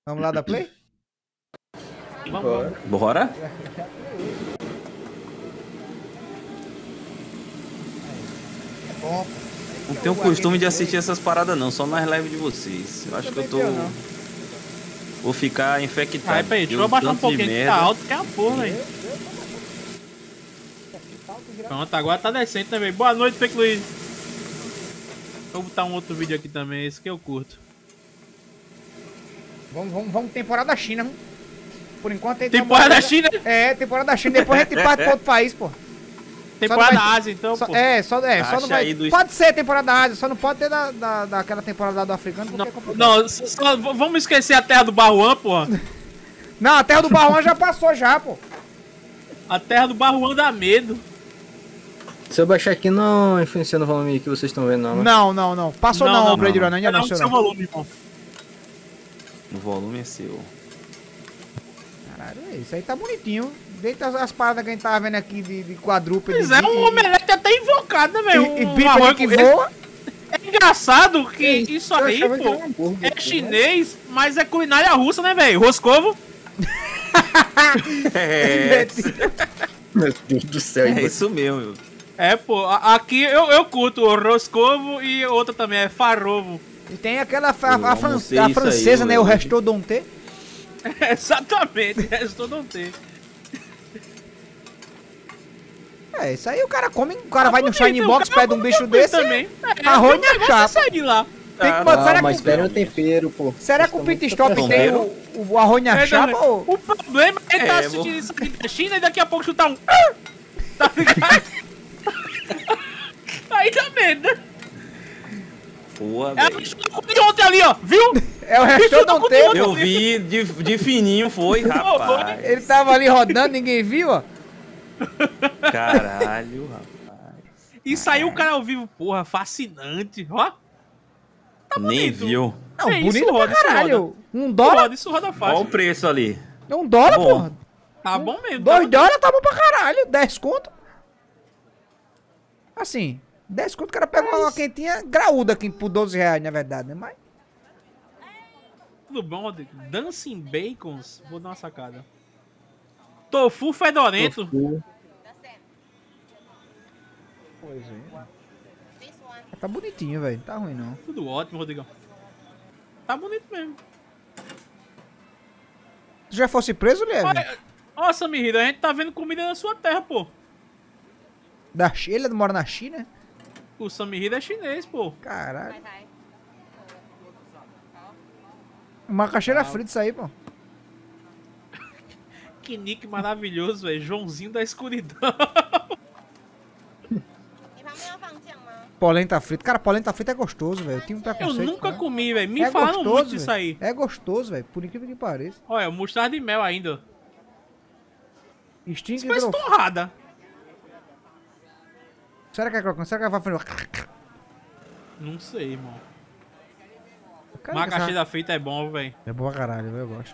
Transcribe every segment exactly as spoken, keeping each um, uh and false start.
Vamos lá dar play? Vamos. Bora? Bom. Não tenho o costume de assistir essas paradas não, só nas lives de vocês. Eu acho que eu tô... Vou ficar infectado. Aí, peraí, deixa eu baixar um pouquinho que tá alto, que é a porra, velho. Pronto, agora tá decente, né, velho? Boa noite, Fake Luiz. Vou botar um outro vídeo aqui também, esse que eu curto. Vamos, vamos, vamos temporada da China, vamos. Por enquanto... Temporada da China? É, temporada da China, depois a gente parte pra outro país, pô. Temporada da Ásia, então, só, pô. É, só, é, só não vai... do... Pode ser temporada da Ásia, só não pode ter da, da, daquela temporada do africano, porque não, é complicado. Não, só, só, vamos esquecer a terra do Barruan, pô. Não, a terra do Barruan já passou já, pô. A terra do Barruan dá medo. Se eu baixar aqui, não influencia no volume que vocês estão vendo, não, né? Não, não, não. Passou não, não, o Blade Runner, ainda não, não, não. Volume, irmão. O volume é seu. Caralho, isso aí tá bonitinho. Deita as, as paradas que a gente tava vendo aqui de, de quadrúpede. Pois é, um omelete até invocado, né, velho? E, e bife que voa. É engraçado que é, isso aí, pô, é chinês, mas é culinária russa, né, velho? Roscovo. É. Meu Deus do céu. É isso mesmo, meu. É, pô, aqui eu, eu curto o Roscovo e outra também, é Farovo. E tem aquela a, a, a, fran a francesa, aí, né, o Restauranté. É, exatamente, Restauranté. É, isso aí o cara come, o cara ah, vai no Shine Box, pede um bicho desse também. É, arroz na chapa. Lá. Tem que botar, ah, será mas com... espera o tempero, pô. Será que o pit stop tem o, o arroz na é, chapa? Não, ou... O problema é que é, tá assistindo isso aqui da China e daqui a pouco chutar um... Tá ligado? Aí dá medo, né? Boa, é o bicho que eu comi ontem ali, ó, viu? É o Restauranté. Eu vi de, de fininho, foi, rapaz. Ele tava ali rodando, ninguém viu, ó. Caralho, rapaz. E saiu o cara ao vivo, porra, fascinante, ó. Tá Nem viu. Não, é, bonito isso roda, pra caralho. Um dólar? Roda, isso roda fácil. Olha o preço ali. Um dólar, tá porra. Tá bom mesmo. Dois dólares tá bom pra caralho. Dez conto. Assim, dez conto o cara pega uma quentinha graúda aqui por doze reais, na verdade, né? Mas... Tudo bom, Rodrigo? Dancing Bacons. Vou dar uma sacada. Tofu fedorento. Tofu. Pois é. Tá bonitinho, velho. Tá ruim, não. Tudo ótimo, Rodrigão. Tá bonito mesmo. Tu já fosse preso, Lieve? Ó, Samir, a gente tá vendo comida na sua terra, pô. Da China? Ele mora na China? O Samir é chinês, pô. Caralho. Macaxeira ah. frita isso aí, pô. Que nick maravilhoso, velho. Joãozinho da escuridão. Polenta frita. Cara, polenta frita é gostoso, velho. Eu tinha um preconceito. Eu nunca né? comi, velho. Me é falaram gostoso, muito disso aí. É gostoso, velho. Por incrível que pareça. Olha, mostarda de mel ainda. Extingue hidro... torrada. Será que é crocante? Será que vai fazer... Não sei, irmão. Macaxeira essa... frita é bom, velho. É bom pra caralho, eu gosto.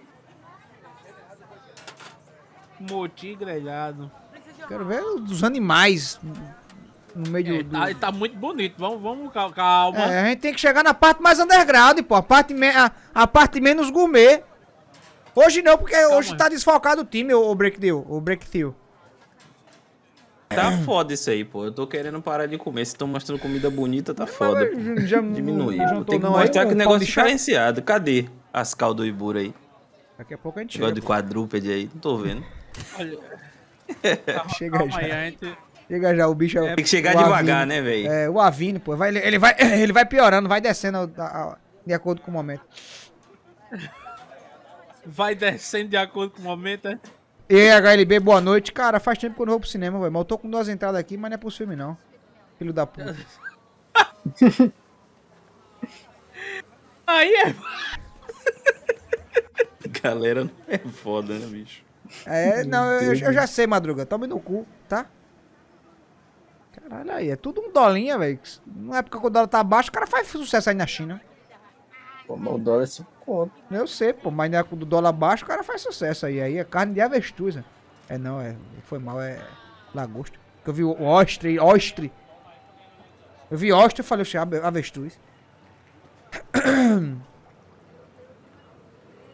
Moti grelhado. Quero ver os animais no meio é, do... Tá, tá muito bonito. Vamos, vamos, calma. É, a gente tem que chegar na parte mais underground, pô. A parte, me... a, a parte menos gourmet. Hoje não, porque calma, hoje tá desfalcado o time, o Breakthrough. O Breakthrough. Tá foda isso aí, pô. Eu tô querendo parar de comer. Se estão mostrando comida bonita, tá foda. Pô. Já diminuir. Tem que mostrar aí, que o negócio é diferenciado. Cadê as caldo do Ibura aí? Daqui a pouco a gente chega. Negócio de quadrúpede aí. Não tô vendo. Olha. Chega calma já. Aí, a gente... Chega já, o bicho é... Tem que chegar devagar, Avino, né, velho? É, o Avino, pô. Vai, ele, vai, ele vai piorando, vai descendo a, a, de acordo com o momento. Vai descendo de acordo com o momento, é? E aí, H L B, boa noite. Cara, faz tempo que eu não vou pro cinema, velho. Mas eu tô com duas entradas aqui, mas não é pro filme, não. Filho da puta. Aí é... Galera, não é foda, né, bicho? É, não, eu, eu já sei, Madruga. Tome no cu, tá? Caralho, aí, é tudo um dolinha, velho. Na época que o dólar tá baixo, o cara faz sucesso aí na China. Pô, mas o dólar é cinco conto. Eu sei, pô, mas na época do dólar baixo, o cara faz sucesso aí. Aí é carne de avestruz, né? É, não, é, foi mal, é lagosta. Eu vi o ostre, ostre. Eu vi ostre e falei, oxe, avestruz.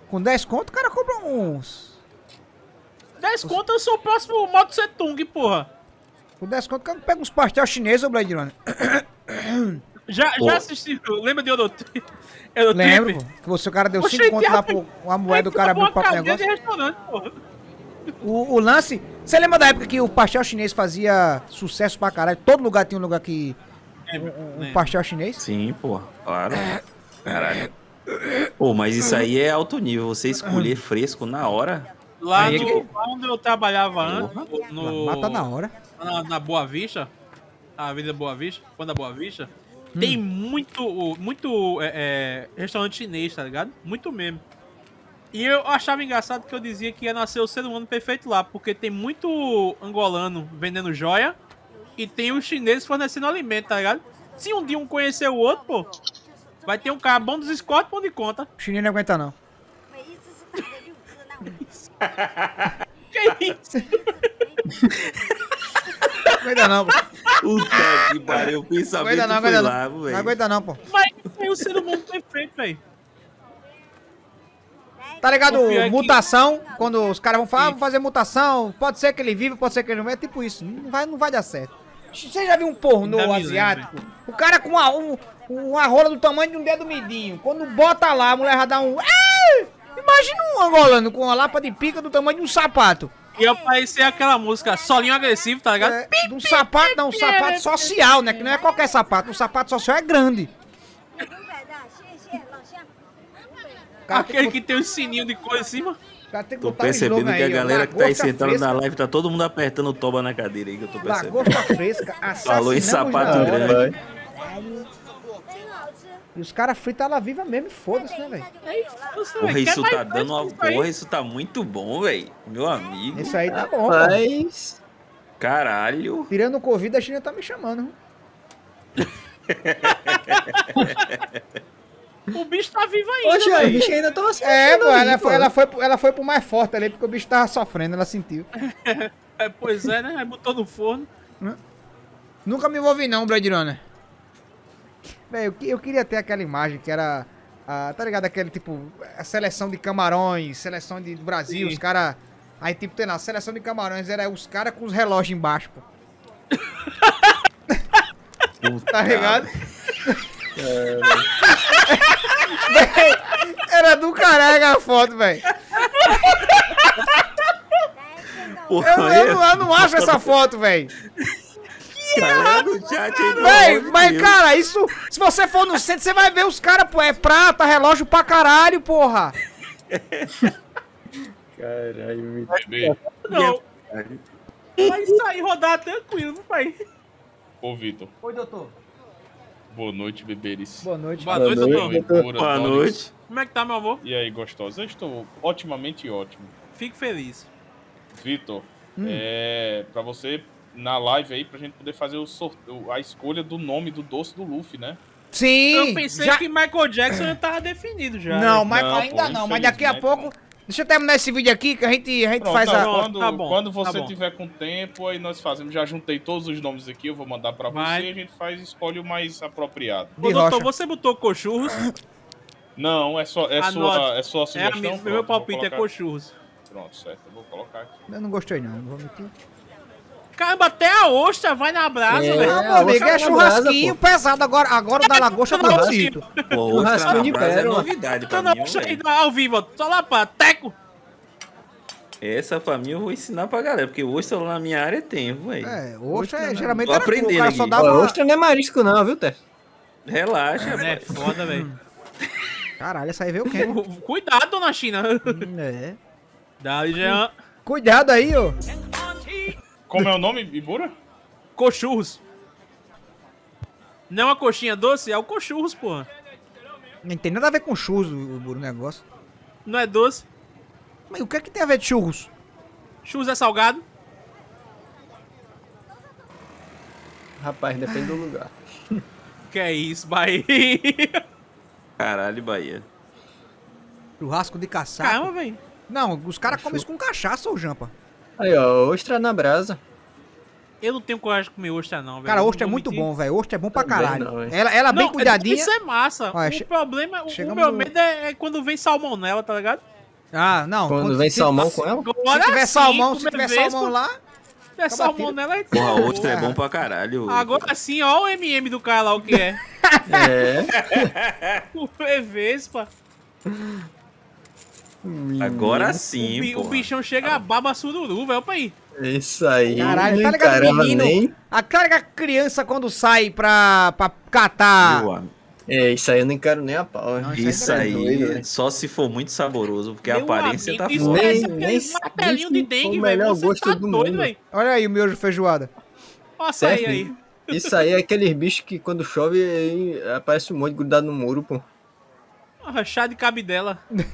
Com dez conto, o cara compra uns... dez conto eu sou o próximo Moto Setung, porra. Com dez conto, o cara pega uns pastel chineses, ô Blade Runner. Já, já assisti, lembra de Eurotrip? Lembro, pô, que você, o cara deu cinco conto lá pro uma moeda do cara abriu o próprio negócio. De restaurante, porra. O, o lance... Você lembra da época que o pastel chinês fazia sucesso pra caralho? Todo lugar tinha um lugar que... Um, um pastel chinês? Sim, pô, claro. Caralho. Pô, mas isso aí é alto nível. Você escolher fresco na hora. Lá, Aí é no, que- lá onde eu trabalhava antes, no, Mata na hora. na, na Boa Vista, a Avenida Boa Vista, quando a Boa Vista, tem muito, muito é, é, restaurante chinês, tá ligado? Muito mesmo. E eu achava engraçado que eu dizia que ia nascer o ser humano perfeito lá, porque tem muito angolano vendendo joia e tem os chineses fornecendo alimento, tá ligado? Se um dia um conhecer o outro, pô, vai ter um cara bom dos escotes, bom de conta. O chinês não aguenta, não. Que isso? Não aguenta, não, pô. Puta que pariu, o Não pensamento aguenta, não, foi aguenta, lá, não. velho. Não aguenta, não, pô. Mas tem o ser humano perfeito, velho. Tá ligado? O pior é que- Mutação, quando os caras vão falar, ah, vou fazer mutação, pode ser que ele viva, pode ser que ele não vai, é tipo isso, não vai, não vai dar certo. Você já viu um pornô Ainda me asiático? O cara com uma, um, uma rola do tamanho de um dedo midinho, quando bota lá, a mulher já dá um... Ah! Imagina um angolano com uma lapa de pica do tamanho de um sapato. Ia parecer aquela música Solinho Agressivo, tá ligado? É, de um sapato, não, um sapato social, né? Que não é qualquer sapato, um sapato social é grande. O cara tem Aquele que- que tem um sininho de cor em cima. o cara tem que Tô botar um percebendo slogan que a aí, ó, galera que tá aí lagosta sentada fresca. na live tá todo mundo apertando o toba na cadeira aí que eu tô percebendo. Lagosta fresca, Falou em assassinamos sapato na hora. grande. E os caras fritam ela viva mesmo e foda-se, né, velho? Porra, isso tá dando uma porra, isso tá muito bom, velho. Meu amigo. Isso aí tá bom, pô. Mas... Caralho. Tirando o Covid, a China tá me chamando. O bicho tá vivo ainda, Poxa, o velho. bicho ainda tava se É, mexendo pô, ali, ela pô. foi, ela, foi, ela foi pro mais forte ali, porque o bicho tava sofrendo, ela sentiu. É, pois é, né? Aí botou no forno. Nunca me envolvi não, Blade Runner. Velho, eu, que- eu queria ter aquela imagem que era, ah, tá ligado, aquele tipo, a seleção de camarões, seleção de, do Brasil, Sim. os caras... Aí tipo, tem lá, a seleção de camarões, era os caras com os relógios embaixo, pô. Tá ligado? Véi, era do caralho a foto, velho. Eu, eu, não- eu não acho essa foto, velho. Galera do chat aí, pelo Véi, amor de mas Deus. cara, isso. Se você for no centro, você vai ver os caras, pô. É prata, relógio pra caralho, porra. Caralho, Bebê, Não. Vai sair rodar tranquilo, não vai. ô Vitor, Oi, doutor. boa noite, beberes. Boa noite. Boa noite, doutor. Leitura, Boa Donix. noite. Como é que tá, meu amor? E aí, gostosa? Eu estou otimamente ótimo. Fico feliz. Vitor, Hum. é pra você na live aí, pra gente poder fazer o sorteio, a escolha do nome do doce do Luffy, né? Sim. Eu pensei já... que Michael Jackson já tava definido já. Não, né? mas Não, ainda pô, não. Mas daqui a infelizmente, pouco. Deixa eu terminar esse vídeo aqui que a gente, a gente Pronto, faz tá, a. Pronto, quando, tá bom, quando tá você bom. tiver com tempo, aí nós fazemos. Já juntei todos os nomes aqui, eu vou mandar pra Vai. você e a gente faz escolhe o mais apropriado. Ô, de doutor, rocha. você botou cochurros? Não, é só é Anote. sua, é sua É a sugestão. minha, pronto, meu eu vou palpite é colocar- cochurros. Pronto, certo, eu vou colocar aqui. Eu não gostei, não. Não vou mentir. Caramba, até a ostra vai na brasa, É. velho. Ah, a meu amigo, ostra é na churrasquinho brasa, pesado. Agora, agora o da lagosta tá Churrasquinho. bonito. Pô, outra Churrasquinho na de brasa é pérola. novidade pra Tá na mim, ostra aí, velho. ao vivo, ó. Só lá pra teco. Essa pra mim eu vou ensinar pra galera, porque ostra lá na minha área tem, velho. É, ostra é, Ostra, geralmente Tô era cru, o aprendendo cara só aqui. dava. Ó, ostra não é marisco não, viu, Té? Relaxa, É, rapaz. foda, velho. Caralho, essa aí veio quem? Cuidado, dona China. É. Dali, Jean. Cuidado aí, ô. Como é o nome, Ibura? Cochurros. Não é uma coxinha doce, é o cochurros, porra. Não tem nada a ver com churros o, o negócio. Não é doce. Mas o que é que tem a ver de churros? Churros é salgado. Rapaz, depende do lugar. Que é isso, Bahia. Caralho, Bahia. Churrasco de caçapa. Caramba, velho. Não, os caras comem isso com cachaça, ô Jampa. Aí, ó, ostra na brasa. Eu não tenho coragem de comer ostra, não, velho. Cara, Não ostra é vou muito mentir. bom, velho. Ostra é bom pra Também caralho. não, hein? ela ela bem Não, cuidadinha. Isso é massa. Olha, o che- problema, o- o chegamos meu no- medo é, é quando vem salmonela, tá ligado? Ah, não. Quando vem se, salmão com ela? Se tiver salmão, se tiver salmão lá... Se tiver salmão nela, é Porra, ostra é bom pra caralho. Agora sim, ó o M M do cara lá, o que é. É. O Vespa. Agora sim, o, bi, pô. O bichão chega a baba sururu, velho, pra aí. Isso aí. Caralho, tá não ligado, encarava menino? nem. A cara que a criança quando sai pra, pra catar... Meu amigo. É, isso aí eu não encaro nem a pau. Não, né? Isso é aí, doido, velho. só se for muito saboroso, porque a Meu aparência amigo, tá isso foda. parece Nem- aqueles nem- martelinhos nem de se for dengue, o velho. melhor Você gosto tá do doido, mundo. velho. Olha aí o miojo feijoada. Olha essa aí, Certo? aí. Isso aí é aqueles bichos que quando chove aí aparece um monte grudado no muro, pô. Ah, chá de cabidela.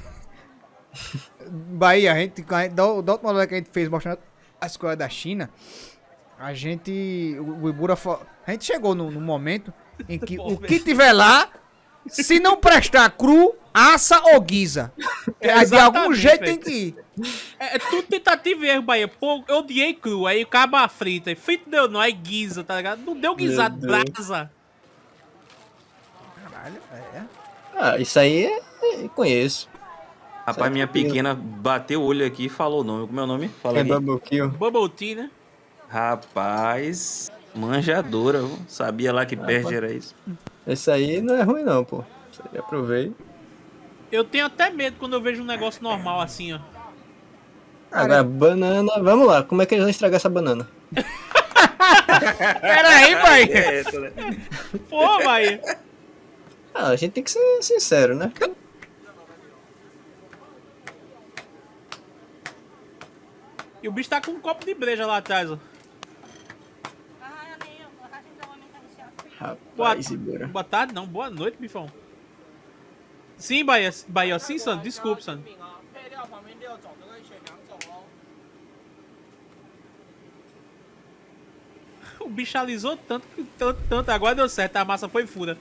Bahia, a gente, a gente da, da última live que a gente fez mostrando as coisas da China, a gente, o, o Ibura, fa- a gente chegou no, no momento em que Pô, o que tiver lá, se não prestar cru, assa ou guisa. É, de algum Exatamente, jeito velho. tem que ir. É, é tudo tentativa e erro, Bahia. Pô, eu odiei cru, aí acaba frita. Aí frito deu não, aí guisa, tá ligado? Não deu guisado, Deus. brasa. Caralho, é. Ah, isso aí é, é- conheço. Rapaz, minha pequena bateu o olho aqui e falou o nome. Como é o nome? Fala É aí. Bubble Kill. Bubble tea, né? Rapaz, manjadora, viu? Sabia lá que perde era isso. Esse aí não é ruim não, pô. Isso aí aprovei. Eu tenho até medo quando eu vejo um negócio normal assim, ó. Agora, banana. Vamos lá, como é que eles vão estragar essa banana? Peraí, Bahia. É essa, né? Pô, Bahia. Ah, a gente tem que ser sincero, né? E o bicho tá com um copo de breja lá atrás, ó. Boa, Rapaz, Ibura. boa tarde, não. Boa noite, bifão. Sim, Bahia. Bahia, sim, Sandro. Desculpa, Sandro. O bicho alisou tanto, que- tanto, tanto. Agora deu certo. A massa foi fura.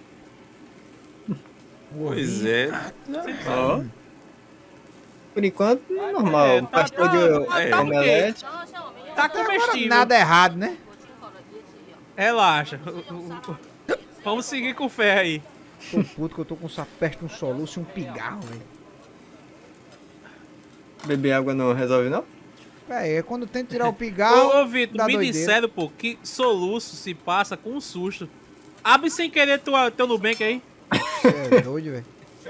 Pois é. Ó. Por enquanto, normal. É, tá- Pastor tá- de tá- tá omelete. Tá Agora comestível. nada errado, né? Relaxa. Vamos seguir com fé aí. Tô puto que eu tô com essa peste, um soluço e um pigarro, velho. Beber água não resolve, não? É, é quando tenta tirar o pigarro. Ô, ô Vitor, dá me doideira. disseram, pô, que soluço se passa com um susto. Abre sem querer tua, teu Nubank aí. Cê é doido, velho.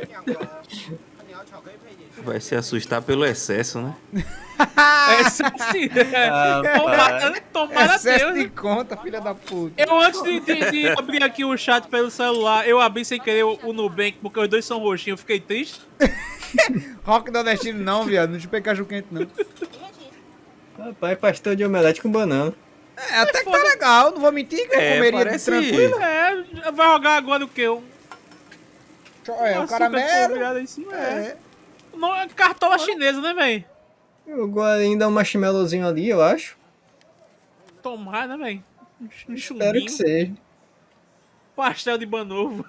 Vai se assustar pelo excesso, né? É, sim. Tomara, tomara Excesso Deus. de conta, filha da puta. Eu, antes de, de- de abrir aqui o chat pelo celular, eu abri sem querer o, o Nubank, porque os dois são roxinhos, eu fiquei triste. Rock nordestino não, viado. Não chupei caju quente, não. Rapaz, pastor de omelete com banana. É, até que tá legal. Não vou mentir que eu É, comeria parece- tranquilo. É, vai jogar agora o quê? Um É, o açúcar caramelo. polvilhado em cima, é. É. Não, é cartola chinesa, né, velho? Jogou ainda um marshmallowzinho ali, eu acho. Tomar, né, velho? Um Espero que chumbinho, seja. pastel de banovo.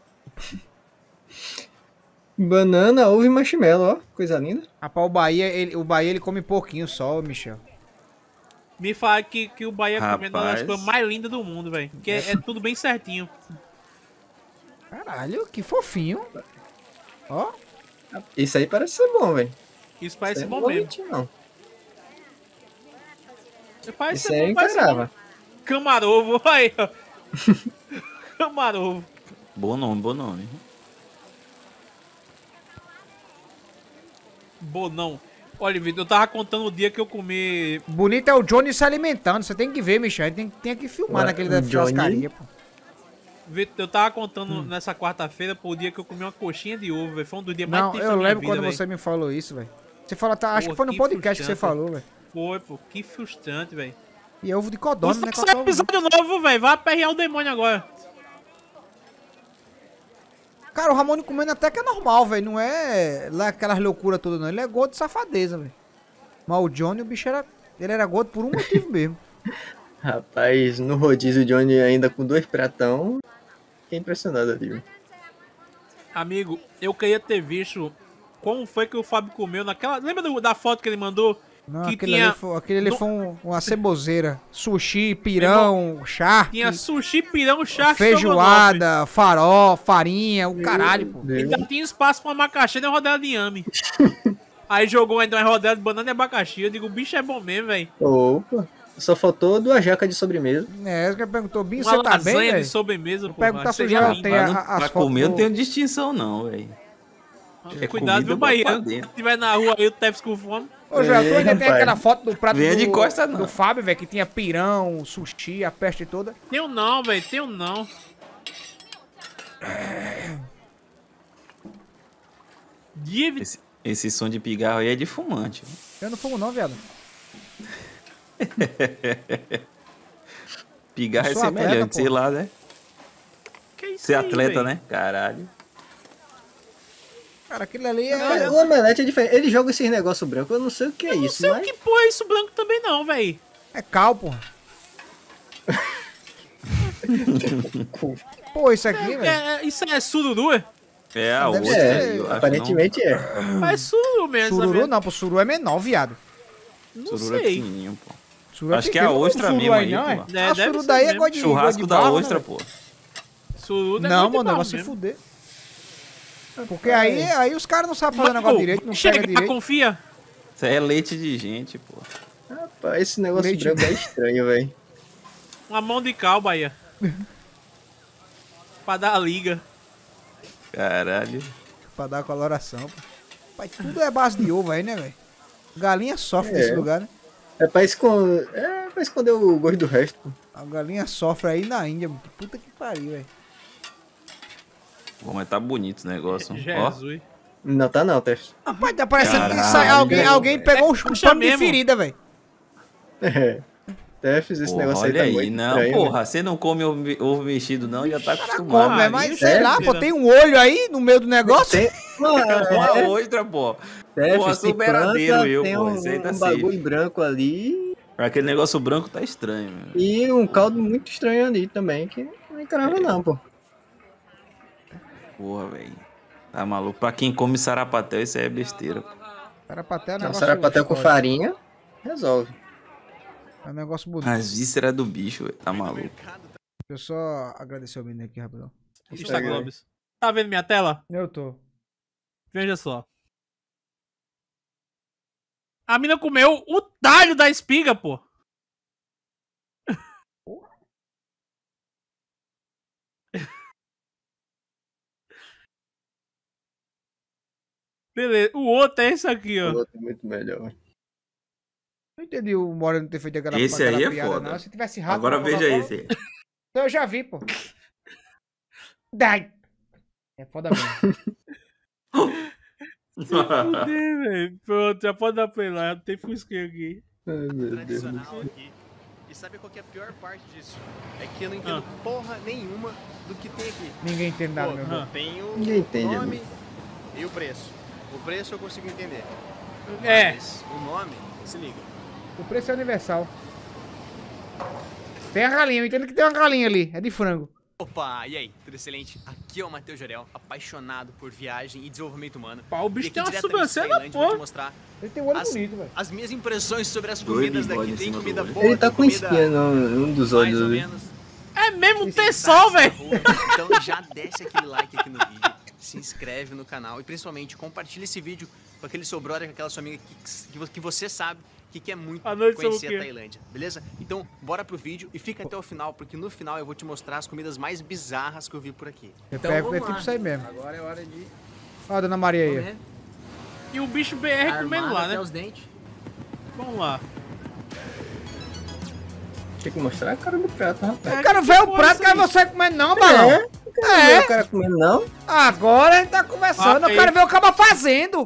Banana, ovo e marshmallow, ó. Coisa linda. Rapaz, o Bahia, ele, o Bahia ele come pouquinho só, Michel. Me fala que, que o Bahia comendo uma das Rapaz. coisas mais lindas do mundo, velho. Que é, é tudo bem certinho. Caralho, que fofinho. Ó. Isso aí parece ser bom, velho. Isso parece Isso aí bom não vou mesmo. mentir, não. Parece Isso ser aí eu bom, parece ser encarava. bom. Camarovo, aí, ó. Camarovo. Bom nome, bom nome. Bonão. Olha, Vitor, eu tava contando o dia que eu comi. Bonito é o Johnny se alimentando. Você tem que ver, Michel. Tem, tem que filmar Ué, naquele o da Johnny? churrascaria, pô. Vitor, eu tava contando Hum. nessa quarta-feira pro dia que eu comi uma coxinha de ovo, velho. Foi um dos dias mais Não, tristes eu da minha lembro vida, quando véi. você me falou isso, velho. Você falou, tá, acho Pô, que foi no que podcast que você frustrante. falou, velho. Foi, pô. Que frustrante, velho. E é ovo de codorna, Você né? sai Codorna. episódio novo, velho. Vai aperrear o demônio agora. Cara, o Ramone comendo até que é normal, velho. Não é lá aquelas loucuras todas, não. Ele é gordo de safadeza, velho. Mas o Johnny, o bicho era. Ele era gordo por um motivo mesmo. Rapaz, no rodízio o Johnny ainda com dois pratão. Fiquei impressionado ali, velho. Amigo, eu queria ter visto como foi que o Fábio comeu naquela. Lembra do- da foto que ele mandou? Não, que aquele tinha, ali foi, aquele ali no- foi um- uma ceboseira. Sushi, pirão, charque, tinha sushi, pirão, charque, feijoada, farol, farinha, o caralho, pô. estrogonofe. Ainda tinha espaço pra macaxeira e uma rodela de inhame. Aí jogou ainda uma rodela de banana e abacaxi. Eu digo, o bicho é bom mesmo, velho. Opa. Só faltou duas jacas de sobremesa. É, você perguntou, Binho, Uma você tá bem, lasanha de velho? sobremesa, pô. Perguntar se o Seria Joel lindo. tem Pra, a, não, a, pra as comer fotos não tem distinção, não, velho. É Cuidado, comida viu, Bahia? pra Se dentro. tiver na rua aí, o Tefs com fome. Ô, Joel, tu Ei, ainda tem rapaz. aquela foto do prato Venha do, de costa, não. do Fábio, velho, que tinha pirão, sushi, a peste toda. Tenho não, velho. Tenho não. Give... Esse, esse som de pigarro aí é de fumante. Eu não fumo não, viado. Pigarro Eu é sou atleta, semelhante, pô. sei lá, né? Que isso Ser aí, atleta, véi? né? Caralho. Cara, aquilo ali Cara, é... o Omelete é diferente. Ele joga esses negócios brancos, eu não sei o que é Não isso, sei mas... o que porra é isso branco também não, velho. É cal, porra. Pô, isso aqui, velho. É, é, isso é sururu, é? É a Deve outra ser, aí, eu acho, Aparentemente é. É sururu mesmo. Sururu sabe? não, pô, suru é menor, viado. Não não. Sururu é sei. pequenininho, pô. Suru Acho que é a pequeno, ostra o suru mesmo aí, não, é? pô. É, a deve suru ser daí é mesmo. igual de, igual Churrasco de da barro, ostra, né, pô. Sururu é Não, muito mano, bom vai se mesmo. fuder. Porque aí, aí os caras não sabem fazer o negócio Pô, direito, não chega, pega direito. confia. Isso aí é leite de gente, pô. Rapaz, esse negócio Leite. branco é estranho, velho. Uma mão de cal, Bahia. Pra dar a liga. Caralho. Pra dar a coloração, pô. Pai, tudo é base de ovo aí, né, velho? Galinha sofre É. nesse lugar, né? É pra esconder, é pra esconder o gosto do resto, pô. A galinha sofre aí na Índia, mano. Puta que pariu, velho. Pô, mas tá bonito o negócio. Ó. Jesus. Não tá não, Tef. Rapaz, tá parecendo que Caralho, sai, alguém, velho. alguém pegou um, um puxa pano de mesmo. ferida, velho. É. Tef, esse Porra, negócio aí olha tá aí, muito não, estranho, porra, velho. você não come ovo, ovo mexido não, já tá Como, acostumado. é? Ah, Mas isso sei é lá, pô, mentira. tem um olho aí no meio do negócio. Tem... Mano, Uma é, ostra, pô. Tef, Porra, tem superadeiro planta, eu, tem pô, um, esse aí tá um safe. bagulho branco ali Aquele negócio branco tá estranho, meu. e um caldo muito estranho ali também, que não encarava não, pô. Porra, velho. Tá maluco. Pra quem come sarapatel, isso aí é besteira, pô. Sarapatel é um Então, negócio sarapatel com histórico. farinha, resolve. É um negócio bonito. As vísceras do bicho, velho. Tá maluco. Deixa eu só agradecer o menino aqui, rapidão. Insta Globes. Tá vendo minha tela? Eu tô. Veja só. A mina comeu o talho da espiga, pô. Beleza. O outro é esse aqui, O ó. outro é muito melhor. Não entendi o Moreno ter feito aquela Esse aquela aí é piada, foda. não. Se tivesse rato Agora na veja Coca-Cola- esse aí. Então eu já vi, pô. Dai. É foda mesmo. Fudeu, velho. Pronto, já pode dar play lá. Tem fusquinha aqui. Ai, meu Deus. Tradicional aqui. E sabe qual que é a pior parte disso? É que eu não entendo Ah. porra nenhuma do que tem aqui. Ninguém entende nada, Pô, meu irmão. tem o Ninguém entende, nome e o preço. O preço eu consigo entender. É. Mas o nome, se liga. O preço é universal. Tem a galinha, eu entendo que tem uma galinha ali. É de frango. Opa, e aí? Tudo excelente? Aqui é o Matheus Jorel, apaixonado por viagem e desenvolvimento humano. Pá, o bicho E aqui tem uma diretamente da sobrancelha, Tailândia, vou te pô. mostrar Ele tem um olho as, bonito, velho. as minhas impressões sobre as Dois comidas bigodes daqui. em Tem cima do comida olho. boa, Ele tá tem com comida espinha no, num dos mais olhos ou ali. menos. É mesmo, tem sol, velho. Então já desce aquele like aqui no vídeo, se inscreve no canal e principalmente compartilha esse vídeo com aquele seu brother, com aquela sua amiga que, que, que você sabe que quer muito À noite conhecer sobre o a quê? Tailândia, beleza? Então bora pro vídeo e fica até o final, porque no final eu vou te mostrar as comidas mais bizarras que eu vi por aqui. Eu Então pego, é vamos tipo lá. isso aí mesmo. Agora é hora de Ó, a dona Maria aí. comer, E o bicho B R comendo armado lá, até né? os dentes. Vamos lá. Tem que mostrar a cara do prato, rapaz. Eu quero ver o prato, quero você comendo não, balão. É? Não É. é o cara comendo, não? Agora a gente tá conversando, Ah, eu quero ver o cara fazendo.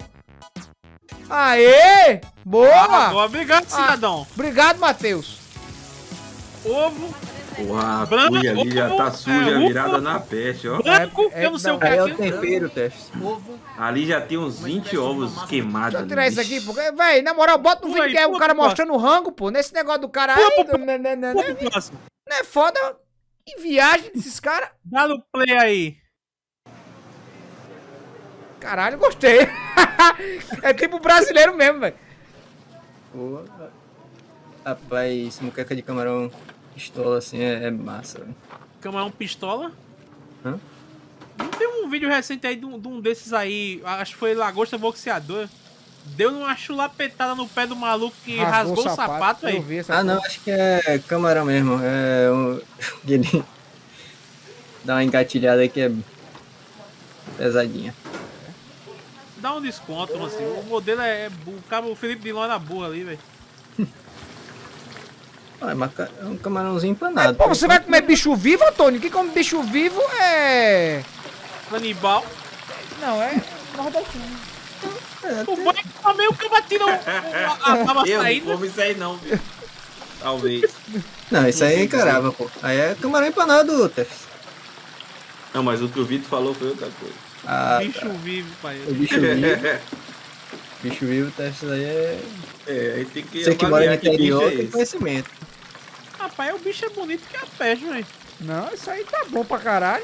Aê! Boa! Agora, obrigado, cidadão. Obrigado, Matheus. Ovo Porra, a Branco, cuia ali já tá é, suja, rúcula. virada na peste, ó. branco, É, é, eu não sei não, o que Aí é o aqui. tempero, Tef. Ovo, Ali já tem uns vinte ovos queimados. Deixa eu ali, tirar isso aqui, bicho. porque, véi, na moral, bota no Pula vídeo aí, que é o pula cara pro mostrando o rango, pô. Nesse negócio do cara aí. Pula pro- Não, não, não, Vamos não, pro próximo. não é foda. Que viagem desses caras. Dá no play aí. Caralho, gostei. É tipo brasileiro mesmo, velho. Pô, rapaz, muqueca de camarão pistola assim é, é massa, velho. Camarão pistola. Hã? Não tem um vídeo recente aí de um, de um desses aí, acho que foi Lagosta Boxeador. deu uma chulapetada no pé do maluco que rasgou, rasgou o sapato, aí. Ah, não, acho que é camarão mesmo. É um... Ele dá uma engatilhada aí que é pesadinha. Dá um desconto, assim. O modelo é, é burro. O, cara, o Felipe Dilon era burro ali, velho. Ah, é um camarãozinho empanado. É, pô, você vai comer bicho vivo, Antônio? Quem come bicho vivo é... Canibal. Não, é... O boi comeu o caba tira a baba saindo. Eu não como isso aí não, viu? Talvez. Não, isso aí é carava, pô. Aí é camarão empanado, Tef. Não, mas o que o Vitor falou foi outra coisa. Ah, bicho tá. vivo, pai. O bicho vivo. Bicho vivo, Tef, isso aí é... É, aí tem que Você que mora no que interior é tem esse. conhecimento. Rapaz, o bicho é bonito que a peste, velho. Não, isso aí tá bom pra caralho.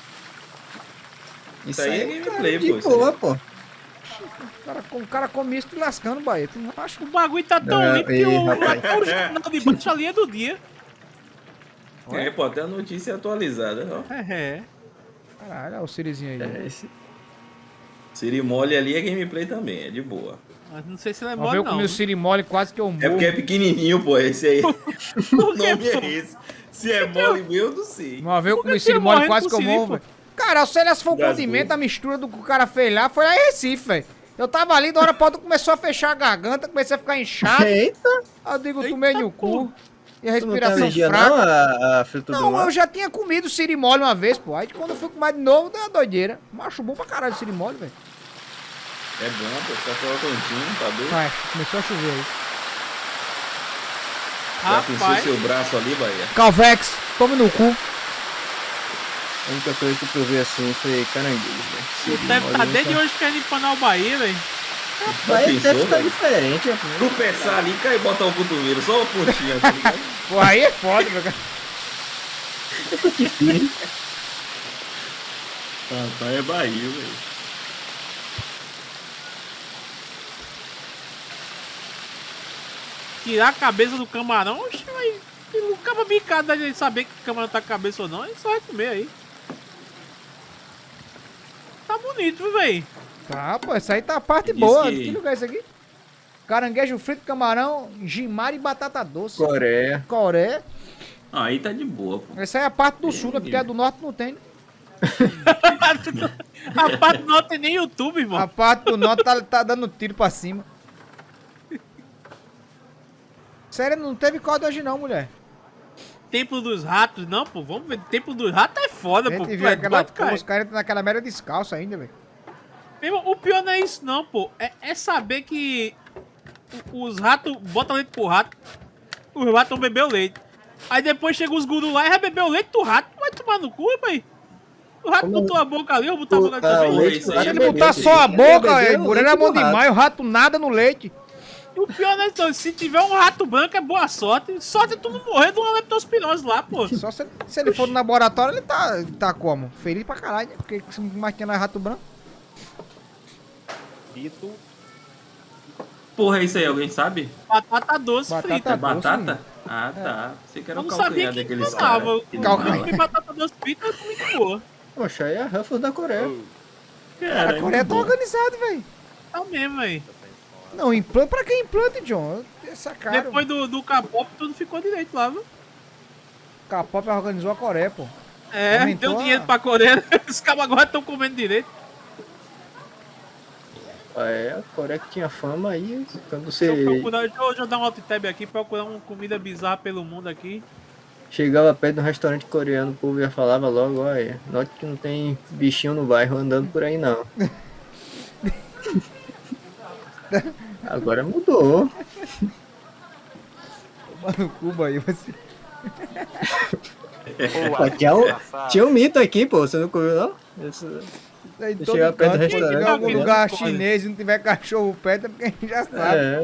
Isso, Isso aí aí é gameplay, de pô. isso boa, aí. pô. O cara, o cara come isso te lascando, Bahia. Tu não acha? O bagulho tá tão Não, limpo que ei, o, rapaz. até o jornal de baixo ali é do dia. É, pô, até a notícia atualizada, ó. É. Caralho, olha o Sirizinho aí. É, esse... Siri mole ali é gameplay também, é de boa. Mas não sei se ele é Uma mole, vez eu não. comi o Siri mole quase que eu morro. É porque é pequenininho, pô, esse aí. O Por quê, nome é pô? esse. Se é mole meu, eu não sei. Uma vez eu Por que comi você Siri ia mole morrendo quase com que eu Siri, morro, pô? velho. Cara, se ele for o Gasgou. condimento, a mistura do que o cara fez lá, foi lá em Recife, velho. Eu tava ali, da hora pra outra começou a fechar a garganta, comecei a ficar inchado. Eita! Aí eu digo, Eita, tomei no cu. E a Tu não tem respiração alergia fraca. não a, a fruta do Não, mar? eu já tinha comido Siri mole uma vez, pô. Aí quando eu fui comer de novo, deu uma doideira. Macho bom pra caralho Siri mole, velho. É bom, pô, tá só cantinho, tá doido? Vai, começou a chover aí. Já pensou Rapaz, seu braço ali, Bahia? Calvex, tome no cu. A única coisa que eu provei assim foi caranguejo, velho. o Tef tá desde hoje querendo empanar o Bahia, velho. Mas pensou, deve estar velho? diferente, rapaz. Tropeçar ali, cai e botar o cotovelo, só uma pontinha, tá ligado? Pô, aí é foda, meu cara. Rapaz, é Bahia, velho. Tirar a cabeça do camarão, oxe, mas o cara bicado de saber que o camarão tá com a cabeça ou não, ele só vai comer aí. Tá bonito, viu, velho? Tá, pô, essa aí tá a parte Diz boa. que- Que lugar é esse aqui? Caranguejo frito, camarão, gimar e batata doce. Coreia. Coreia. Ah, aí tá de boa, pô. Essa aí é a parte do sul, né? Porque a do norte não tem. A parte não tem nem YouTube, irmão. A parte do norte tá, tá dando tiro pra cima. Sério, não teve corda hoje não, mulher. Templo dos Ratos, não, pô, vamos ver. Templo dos Ratos é foda, A pô. gente Tu viu é aquela doido, porra, cara. os caras entram naquela merda descalço ainda, velho. Meu irmão, o pior não é isso, não, pô. É, é saber que o- os ratos botam leite pro rato, os ratos vão beber o leite. Aí depois chega os gurus lá e vai beber o leite do rato. Vai tomar no cu, pai. O rato Como- botou a boca ali, eu vou botar a boca ali Ah, também. o leite isso do aí Se é ele rato botar bebê, só a sim. boca, Ele é, bebeu o Burana é leite bom do rato. demais, o rato nada no leite. E o pior, né, então, se tiver um rato branco é boa sorte. Sorte é tu não morrer de uma leptospirose lá, pô. Só se, se ele for no laboratório, ele tá, tá como? Feliz pra caralho, né? Porque se maquinar é rato branco. Porra, é isso aí, alguém sabe? Batata doce Batata frita. É doce, batata? menino. Ah, tá. Você que era Eu o não sabia calcanhar que daqueles enganava. caras. que não Calcanhar. fala. Eu batata doce frita é muito boa. Poxa, aí é a Ruffles da Coreia. Cara, A é Coreia muito tá bom. organizado, velho. Tá mesmo, velho. Não, implante, pra que implante, John? Essa cara. Depois do, do K-pop, tudo ficou direito lá, viu? O K-pop organizou a Coreia, pô. É, Aumentou deu a- dinheiro pra Coreia. Os cabos agora estão comendo direito. É, a Coreia que tinha fama aí, quando Deixa eu, você procurar, deixa eu, deixa eu dar um alt tab aqui pra procurar uma comida bizarra pelo mundo aqui. chegava perto de um restaurante coreano, o povo já falava logo, olha, note que não tem bichinho no bairro andando por aí não. Agora mudou. Mano, Cuba aí, você. Pô, tinha, um, tinha um mito aqui, pô, você não comeu não? Esse- Aí Você todo chega perto do canto, se tiver restaurante, algum né? lugar chinês e não tiver cachorro perto, é porque a gente já sabe. É,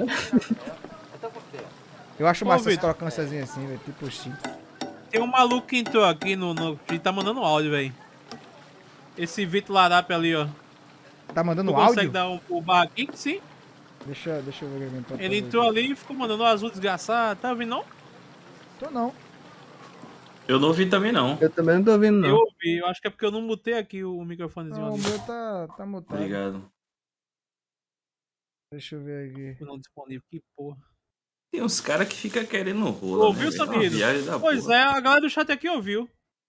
Eu acho Ô, massa essas Vitor. crocânciazinhas assim, velho. Tipo sim. Tem um maluco que entrou aqui no. no ele tá mandando áudio, velho. Esse Vitor Larape ali, ó. Tá mandando Tu áudio? consegue dar um, o bar aqui? Sim. Deixa, deixa eu ver aqui. pra- Ele pra- entrou ali e ficou mandando o azul desgraçado. Tá ouvindo não? Tô não. Eu não ouvi também, não. eu também não tô ouvindo Eu não. ouvi. Eu acho que é porque eu não botei aqui o, o microfonezinho Não, o ali. meu tá, tá mutado. Obrigado. Deixa eu ver aqui. Não disponível, que porra. Tem uns caras que ficam querendo rola. Ouviu, né, Samir? Pois porra. é, a galera do chat aqui ouviu.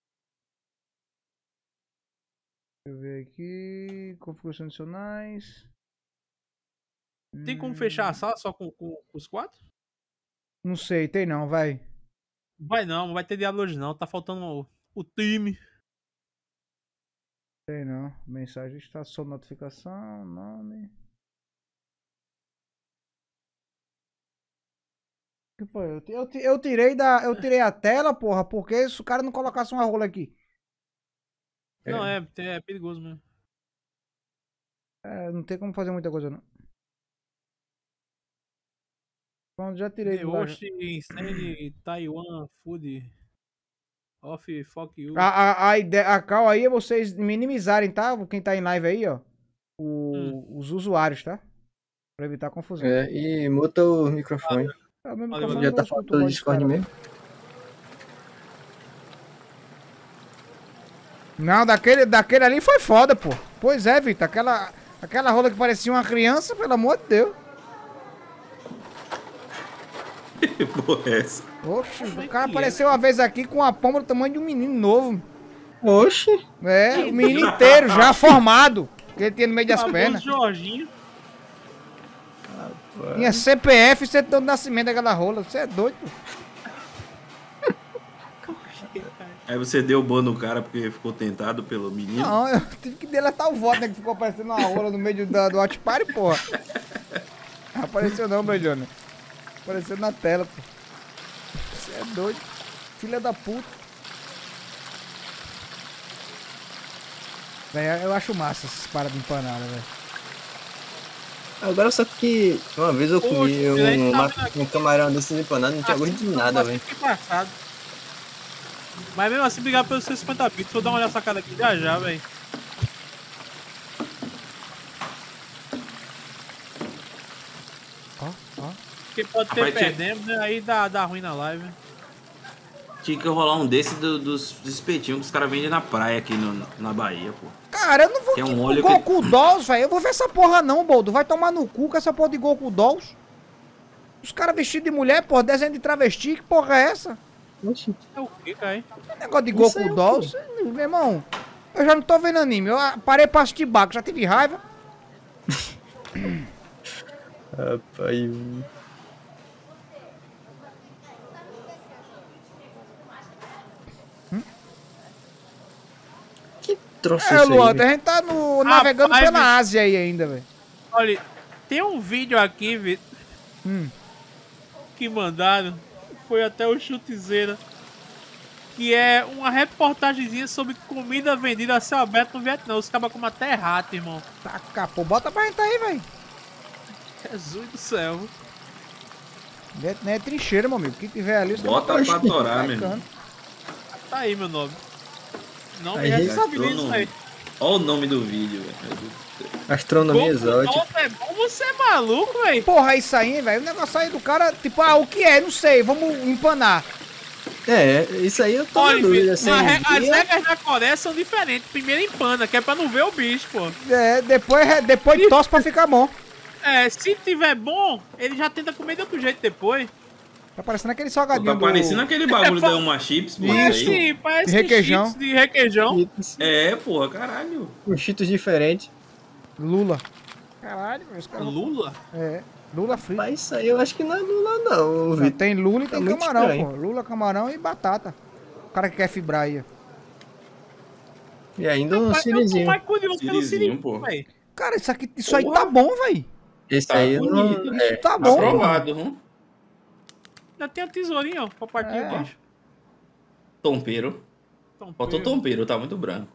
Deixa eu ver aqui. Configurações adicionais. Tem como Hum, fechar a sala só com, com, com os quatro? Não sei, tem não, vai. Vai não, não vai ter diálogo hoje não. Tá faltando o, o time. Tem não. Mensagem, estação, notificação, nome. Que foi? Eu, eu, eu tirei da. Eu tirei a tela, porra, porque se o cara não colocasse uma rola aqui. Não, é, é perigoso mesmo. É, não tem como fazer muita coisa não. Pronto, já tirei The do lá. Ocean, Insane, Taiwan, Food, Off, Fuck You. A, a, a, ideia, a cal aí é vocês minimizarem, tá? Quem tá em live aí, ó. O, Hum. Os usuários, tá? Pra evitar confusão. É, e muta o microfone. É o mesmo Valeu, microfone, Já eu tá escuto falando o do voz dos Discord caras. mesmo? Não, daquele, daquele ali foi foda, pô. Pois é, Vitor. Aquela, aquela rola que parecia uma criança, pelo amor de Deus. Que porra é essa? Oxe, o cara apareceu uma vez aqui com a pomba do tamanho de um menino novo. Oxi! É, o menino inteiro, já formado. Que ele tinha no meio das Famoso pernas. Jorginho. Tinha C P F e certidão de nascimento daquela rola. Você é doido, pô. Aí você deu ban no cara porque ficou tentado pelo menino. Não, eu tive que deletar o voto, né? Que ficou aparecendo uma rola no meio da, do Watch Party, porra. Não apareceu não, Brejona. Apareceu na tela, pô. Você é doido. Filha da puta. Véi, eu acho massa essas paradas de empanada, velho. Agora só que uma vez eu Poxa, comi a gente um, tá uma- vendo aqui. um camarão desses empanados, não tinha gosto de nada, velho. Que passado. Mas mesmo assim, obrigado pelos seus cinquenta bits. Vou dar uma olhada nessa cara aqui já já, velho. Ó, ó. Porque pode ter Rapaz, tinha- perdendo, né? Aí dá, dá ruim na live. Tinha que rolar um desse do- dos, dos espetinhos que os caras vendem na praia aqui no- na Bahia, pô. Cara, eu não vou Que é um com óleo Goku Dolls, velho. Eu vou ver essa porra não, Boldo. Vai tomar no cu com essa porra de Goku Dolls. Os caras vestidos de mulher, porra, desenho de travesti. Que porra é essa? Oxi. É o que, cara? Negócio de Isso aí é Goku o Dolls, meu irmão. Eu já não tô vendo anime. Eu parei pra assistir Baco, já tive raiva. Rapaz. Que troço É, isso aí, Luan, velho? a gente tá no, navegando Rapaz, pela bicho. Ásia aí ainda, velho. Olha, tem um vídeo aqui, Vitor, Hum. que mandaram. Foi até o Chutezeira. Que é uma reportagemzinha sobre comida vendida a céu aberto no Vietnã. Os cabas comem até rato, irmão. Taca, pô, bota pra gente aí, velho. Jesus do céu. Vietnã é trincheira, meu amigo. Quem tiver ali, os Bota caras pra tão torar, meu secando. irmão. Tá aí, meu nome. Não me Aí, responsabiliza isso aí. Olha o nome do vídeo, velho. Meu Deus do céu. Astronomia Goku exótica. Dolls é bom, você é maluco, velho. Porra, isso aí, velho. O negócio aí do cara, tipo, ah, o que é? Não sei, vamos empanar. É, isso aí eu tô na Olha, dúvida, Vitor, assim. a re- as dia- regras da Coreia são diferentes. Primeiro empana, que é pra não ver o bicho, pô. É, depois, depois tosse pra ficar bom. É, se tiver bom, ele já tenta comer de outro jeito depois. Tá parecendo aquele Pô, salgadinho tá parecendo do... aquele bagulho É, da pô. Uma Chips, pô. Isso. Isso aí. Parece, parece De requeijão. cheetos de requeijão. É, porra, caralho. Com cheetos diferentes. Lula. Caralho, velho, os caras... Lula? É, Lula frito. Mas isso aí eu acho que não é Lula, não, Só Vitor. tem Lula e Tá tem muito camarão, estranho. pô. Lula, camarão e batata. O cara que quer fibrar aí. ó. E ainda um Mas eu tô sirizinho. mais curioso pelo Sirizinho, sirizinho, pô. velho. Cara, isso aqui, isso aí Porra. tá bom, velho. Esse Tá aí eu não. bonito. É, Isso tá bom, mano. Aprovado, hum? Já tem a tesourinha, ó, pra partir É. o bicho. Tompeiro. Então, Faltou tompeiro, tá muito branco.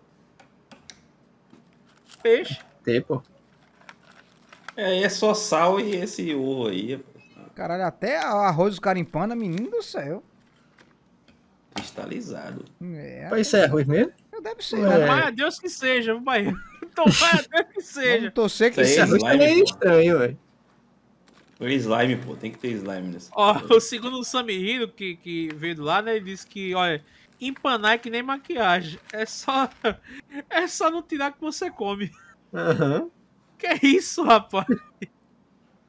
Peixe. tem, pô. É, é só sal e esse ovo aí. Caralho, até arroz dos caras empana, menino do céu. Cristalizado. É, Mas isso é arroz mesmo? deve ser, É. né? Tomara a Deus que seja, viu, Bahia? Tomara a Deus que seja. Vamos torcer que Isso aí. Esse arroz tá slime, meio pô. estranho, velho. Foi slime, pô. Tem que ter slime nessa. Ó, porra. o segundo Samihiro, que, que veio do lado, né, ele disse que, olha, empanar é que nem maquiagem. É só, é só não tirar que você come. Aham. Que é isso, rapaz?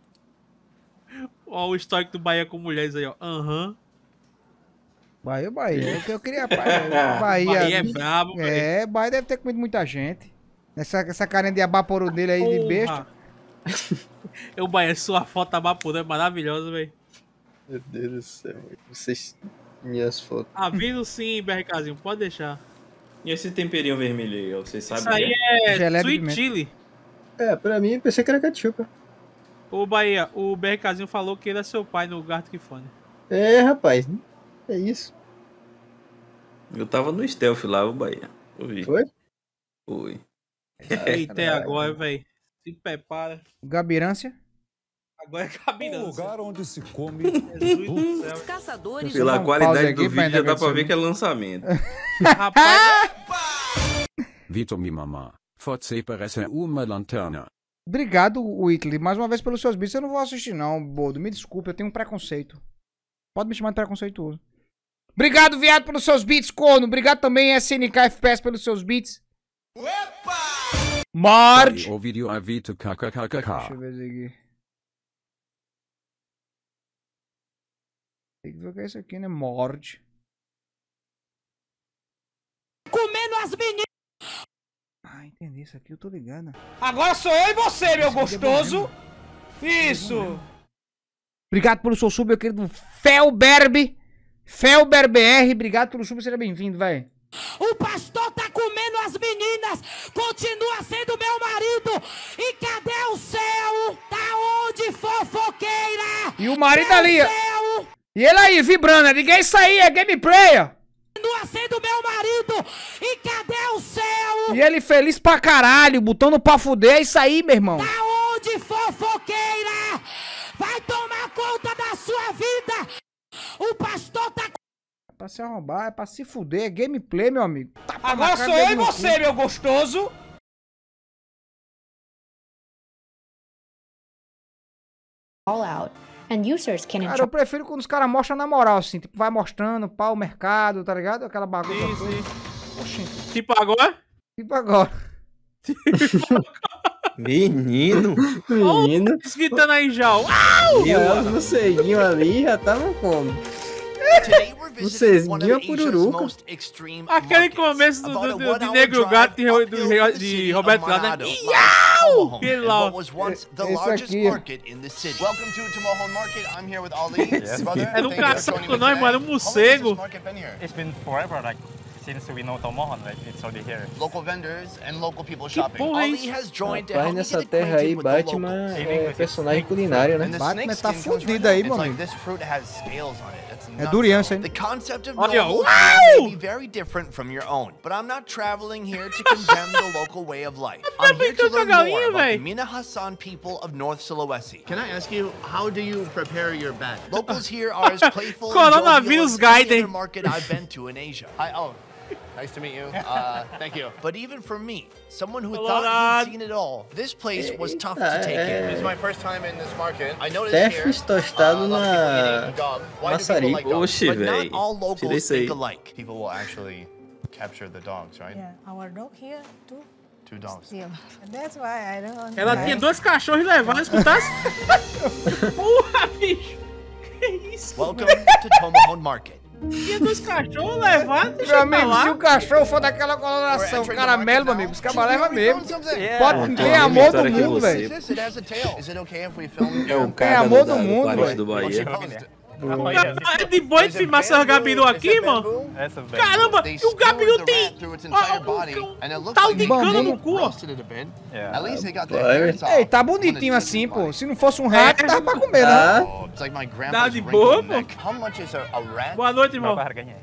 Ó, o histórico do Bahia com mulheres aí, ó. Aham. Uhum. Bahia, Bahia. Eu, eu queria. Bahia. Bahia é brabo, velho. É, Bahia deve ter comido muita gente. Essa, essa carinha de abaporu dele aí, Porra. de besta. Eu, Bahia, sua foto abaporu é maravilhosa, velho. Meu Deus do céu. Vocês. Minhas fotos. Aviso sim, BRKzinho, pode deixar. E esse temperinho vermelho aí, ó? Vocês sabem? Isso aí é, é sweet chili. É, pra mim, pensei que era ketchup. Ô, Bahia, o BRKzinho falou que ele é seu pai no Gartic Fone. É, rapaz. É isso. Eu tava no stealth lá, o Bahia. Eu vi. Foi? Foi. Eita, agora, velho. Se prepara. Gabirância? Agora é Gabirância. O lugar onde se come. Jesus do céu. Os caçadores. Pela um qualidade do vídeo, já dá pra ver que é lançamento. Rapaz. Vito mi mamá. Forse per essere uma lanterna. Obrigado, Whitley, mais uma vez pelos seus bits. Eu não vou assistir, não, Bodo. Me desculpe, eu tenho um preconceito. Pode me chamar de preconceituoso. Obrigado, viado, pelos seus beats, corno. Obrigado também, S N K F P S, pelos seus beats. Opa! Marge! O vídeo a Vito kkkk. Deixa eu ver isso aqui. Tem que ver o que é isso aqui, né? Marge. Comendo as meninas! Ah, entendi. Isso aqui eu tô ligado. Agora sou eu e você, meu gostoso! Isso! Obrigado pelo seu sub, meu querido Felberb. FelberBR, obrigado pelo sub, seja bem-vindo, velho. O pastor tá comendo as meninas, continua sendo meu marido. E cadê o céu? Tá onde, fofoqueira? E o marido ali, ó. E ele aí, vibrando, ninguém isso aí, é gameplay, ó. Continua sendo meu marido. E cadê o céu? E ele feliz pra caralho, botando pra fuder, é isso aí, meu irmão. Tá onde, fofoqueira? Vai tomar conta da sua vida. O pastor tá... É pra se arrombar, é pra se fuder, é gameplay, meu amigo. Tá Agora sou eu e você, meu gostoso. All out. And users can Cara, eu prefiro quando os caras mostram na moral, assim. Tipo, vai mostrando, pau, mercado, tá ligado? Aquela bagunça. Sim, sim. Tipo agora? Tipo agora. Menino. Menino. Oh, gritando aí já. Uau! Meu, no ceguinho ali já tava como? No ceguinho a pururuca. Aquele começo do, do, do, de Negro Gato de, de, de Roberto lá, né? Iau! Aquele lá. Esse aqui. Era um caçador, não, irmão, era um morcego. It's been forever, like since we know Tomohon, like it's already here. Local vendors and local people shopping. Ali has joined to Rapaz, nessa terra aí, Batman é personagem culinário, né? Batman tá fudido aí, meu amigo. This fruit has scales on it. É durian isso aí. The concept of Olha, noble uau! may be very different from your own, but I'm not traveling here to condemn the local way of life. I'm here to learn more about the Mina Hassan people of North Sulawesi. Can I ask you, how do you prepare your bag? Locals here are as playful and jovial as any other market I've been to in Asia. Hi, oh. Nice to meet you. Uh, thank you. But even for me, someone who thought he'd seen it all, this place was tough to take in. This is my first time in this market. I noticed here, Tefes tostado na maçarico. Oxi, velho. Not all Tira locals isso aí. think alike. People will actually capture the dogs, right? Yeah, our dog here too. Two dogs. Still. That's why I don't understand. Ela tinha dois cachorros levados, escutasse? Porra, bicho! Que isso? Welcome to Tomohon Market. Tinha dois cachorros levados, deixa Meu eu amigo, falar. se o cachorro for daquela coloração caramelo, meu amigo, os caras levam mesmo. Yeah. Pode, tem amor do mundo, velho. It has a tail. Is it okay if we film? É o Tem cara amor da- do mundo, Guarda velho. do Bahia. É de boi de filmar seus gabiru aqui, mano? Caramba, e o gabiru tem um tal de cana no cu, ó. At least they got the Vai, hairs off. Ei, tá bonitinho assim, pô. Se não fosse um rato, dava pra comer, né? Oh, it's like my Dá grandpa's de wrinkled boa, pô. neck. How much is a, a rat? Boa noite, irmão.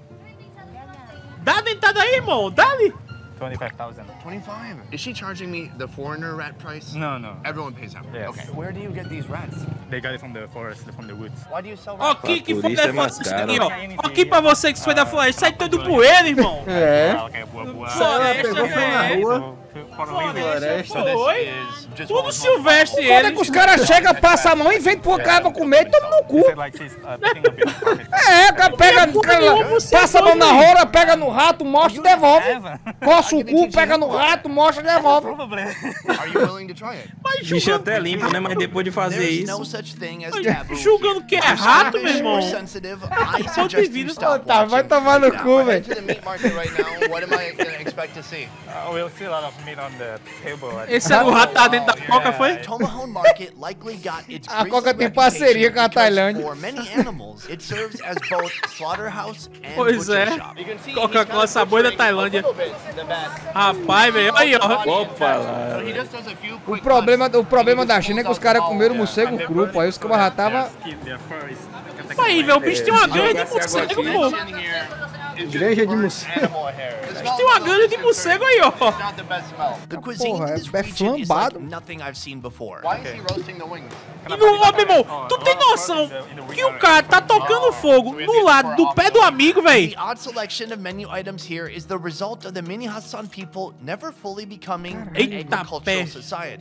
Dá a dentada aí, irmão. Dá-lhe. twenty-five thousand. twenty-five? Is she charging me the foreigner rat price? No, no. Everyone pays that. Yes. Okay. Where do you get these rats? They got it from the forest, from the woods. Why do you sell Ó, rats? aqui que Por foi isso da é mais floresta caro. aqui, ó. Ó, aqui pra você que foi da floresta, sai todo poeira, irmão. É. Okay, boa, boa. Floresta, pegou, foi na velho. rua. Floresta foi. Tudo silvestre Quando é ele. que os caras chegam, passam a mão e vendem pro cara pra comer e tomam no cu. É, o cara pega, o cara passa a mão na rola, pega no rato, mostra e devolve. Coça o cu, pega no rato, mostra e devolve. Are you willing to try it? Bicho até limpo, né? Mas depois de fazer There's isso... no such thing as taboo. Julgando que é rato, meu irmão. Sensitive, I suggest you stop Tá, vai tomar no cu, velho. to the meat market right now. What am I gonna expect to see? Uh, we'll see a lot of meat on the table. Esse é o rato tá dentro da coca, foi? Tomahawk Market likely got its A Coca tem parceria com a Tailândia. for many animals. It serves as both slaughterhouse and Pois butcher é. shop. Coca-Cola sabor da Tailândia. Rapaz, velho, aí, ó. Opa lá. O problema, o problema da China é que os caras comeram morcego cru, pô. Aí os caras já tava... Aí, velho, o bicho tem uma grande de morcego, pô. Igreja de morcego. O bicho tem uma grande de morcego aí, ó. The cuisine Porra, in é- this é region is like flambado. nothing I've seen before. Why is he roasting the wings? E no, ó, meu irmão, tu tem noção que o cara tá tocando fogo no lado do pé do amigo, velho? The odd selection of menu items here is the result of the Mini Hassan people never fully becoming an Eita agricultural pé. society.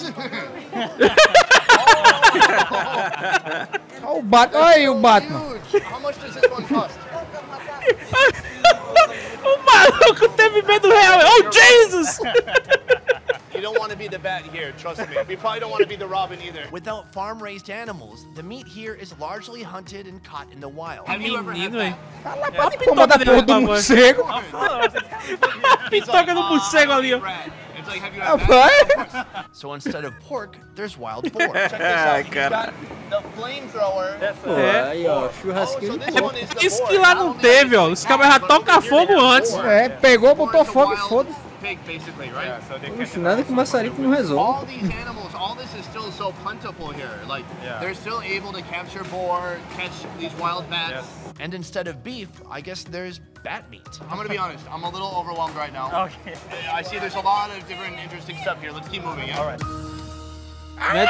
Olha o Batman, olha aí o Batman. How much does this one cost? O maluco teve medo real. Oh, Jesus! You don't want to be the bat here, trust me. We probably don't want to be the robin either. Without farm-raised animals, the meat here is largely hunted and caught in the wild. Have you ever had Menino, velho. A porra da porra do morcego. Pitoca do morcego ali, ó. It's like, have you Ah, had vai. So instead of pork, there's wild boar. Check Ai, this out. cara. The flamethrower. É. Aí, ó, churrasquinho. this one is the Isso boar. que lá não teve, ó. Os caras já tocam fogo antes. É, pegou, botou fogo e foda-se. Pig, basically, right? Yeah, so they Puxa, can nada que maçarico não resolve. All these animals, all this is still so plentiful here. Like, Yeah. they're still able to capture boar, catch these wild bats. Yes. And instead of beef, I guess there's bat meat. I'm gonna be honest, I'm a little overwhelmed right now. Okay. I see there's a lot of different interesting stuff here. Let's keep moving, yeah? All right. Let's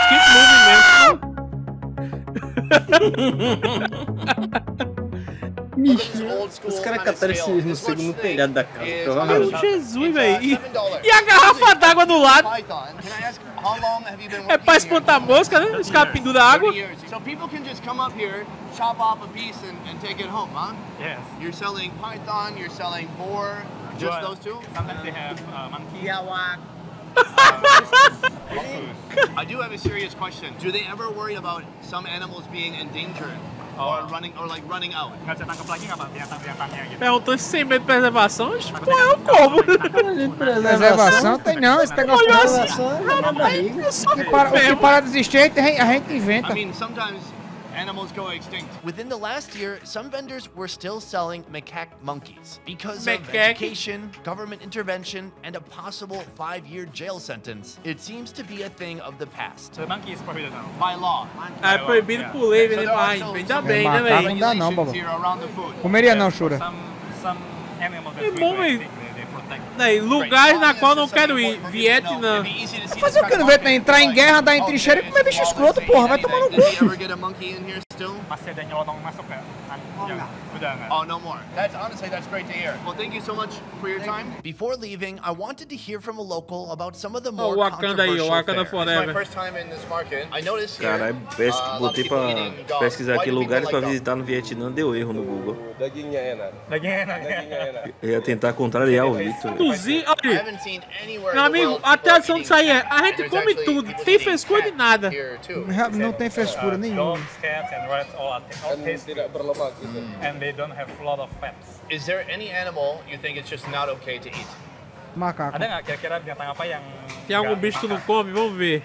keep moving, man. Os caras cataram esse morcego no telhado da casa, Meu provavelmente. Jesus, velho. E, e a garrafa d'água do lado. É pra espantar mosca, né? Os caras penduram a água. So people can just come up here, chop off a piece and, and take it home, huh? Yes. You're selling python, you're selling boar, just But those two? Sometimes they have uh, monkey. I do have a serious question. Do they ever worry about some animals being endangered or running or like running out? Nggak bisa tangkap lagi nggak Pak binatang-binatangnya gitu. Perguntando se sem medo de preservação. Pô, eu como. Preservação tem não, esse negócio de Olha preservação é na barriga. O que para, o que para de existir, a gente, a gente inventa. I mean, sometimes animals go extinct. Within the last year, some vendors were still selling macaque monkeys because of Macaque? education, government intervention, and a possible five-year jail sentence. It seems to be a thing of the past. The monkey is prohibited now. By law. Ah, é proibido por lei, né? Ai, ainda bem, né, Macaco não velho? dá não, baba. Here around the food. Comeria não, Shura. Some some animals that É we bom, do velho. extinct, they, they protect. Aí, lugares na qual não quero ir. Vietnã. Fazer o que não vê? Entrar em guerra, dar em trincheira e comer bicho escroto, porra. Vai tomar no Did we cu. ever get a monkey in here still? Masih ada nyelonong masuk nggak? An- yang- Udah nggak? Oh, no more. That's honestly, that's great to hear. Well, thank you so much for your time. Before leaving, I wanted to hear from a local about some of the more Ó, o Wakanda aí, ó, controversial Wakanda fare. Forever. First time in this market. I noticed here. Caralho, pes- uh, botei a lot of pra people eating dog. pesquisar Why aqui do people lugares pra like dog? visitar no Vietnã, deu erro no Google. Dagingnya enak. ya. Eu ia tentar contrariar o Vitor. Traduzir, I olha. haven't seen anywhere Meu in the amigo, world a people tradução eating disso aí é: cat. a gente There's come actually tudo, people tem eating frescura de cat nada. here too. Não tem frescura nenhuma. Dogs, cats, and rats all are all tasty. And they don't have a lot of fats. Is there any animal you think it's just not okay to eat? Macaco. Ada nggak kira-kira binatang apa yang Tem algum nggak bicho que tu não makan? come? Vamos ver.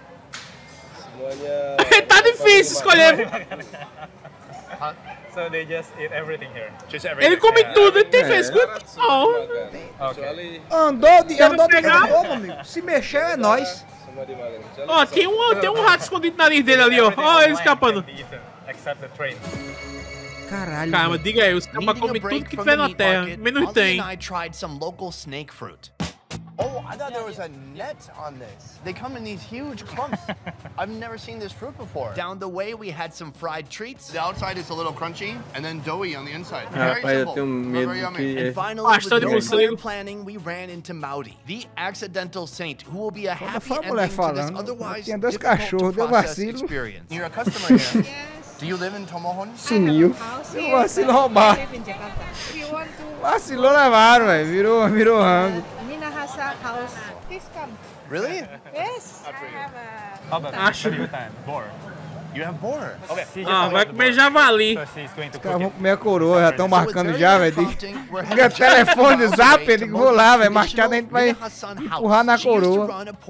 Tá difícil escolher. Huh? So they just eat everything here. Just everything. Ele come tudo, ele tem frescura. Não. Okay. Andou de andou de novo, amigo. Se mexer é nós. Ó, tem um, tem um rato escondido no nariz dele ali, ó. Ó, ele escapando. Except the train. Caralho. Calma, diga aí, os caras Needing a comem break tudo que from tiver the na meat terra. market, Menos Ollie tem. and I tried some local snake fruit. Oh, I thought there was a net on this. They come in these huge clumps. I've never seen this fruit before. Down the way, we had some fried treats. The outside is a little crunchy, and then doughy on the inside. Very simple, but very yummy. And finally, with no clear planning, we ran into Maudi, the accidental saint, who will be a happy ending to this otherwise difficult to process experience. You're a customer here. Yes. Do you live in Tomohon? Sumiu. Vacilo roubar. Vacilou levaram, velho. Virou, virou rango. House. Please come. Really? Yes. I have a. How about Acho. boar? You have boar. Okay. Ah, vai comer javali. Os caras vão comer a coroa, já estão marcando já, velho. Liga telefone do zap, ele vou lá, velho. Mais tarde a gente vai empurrar na coroa.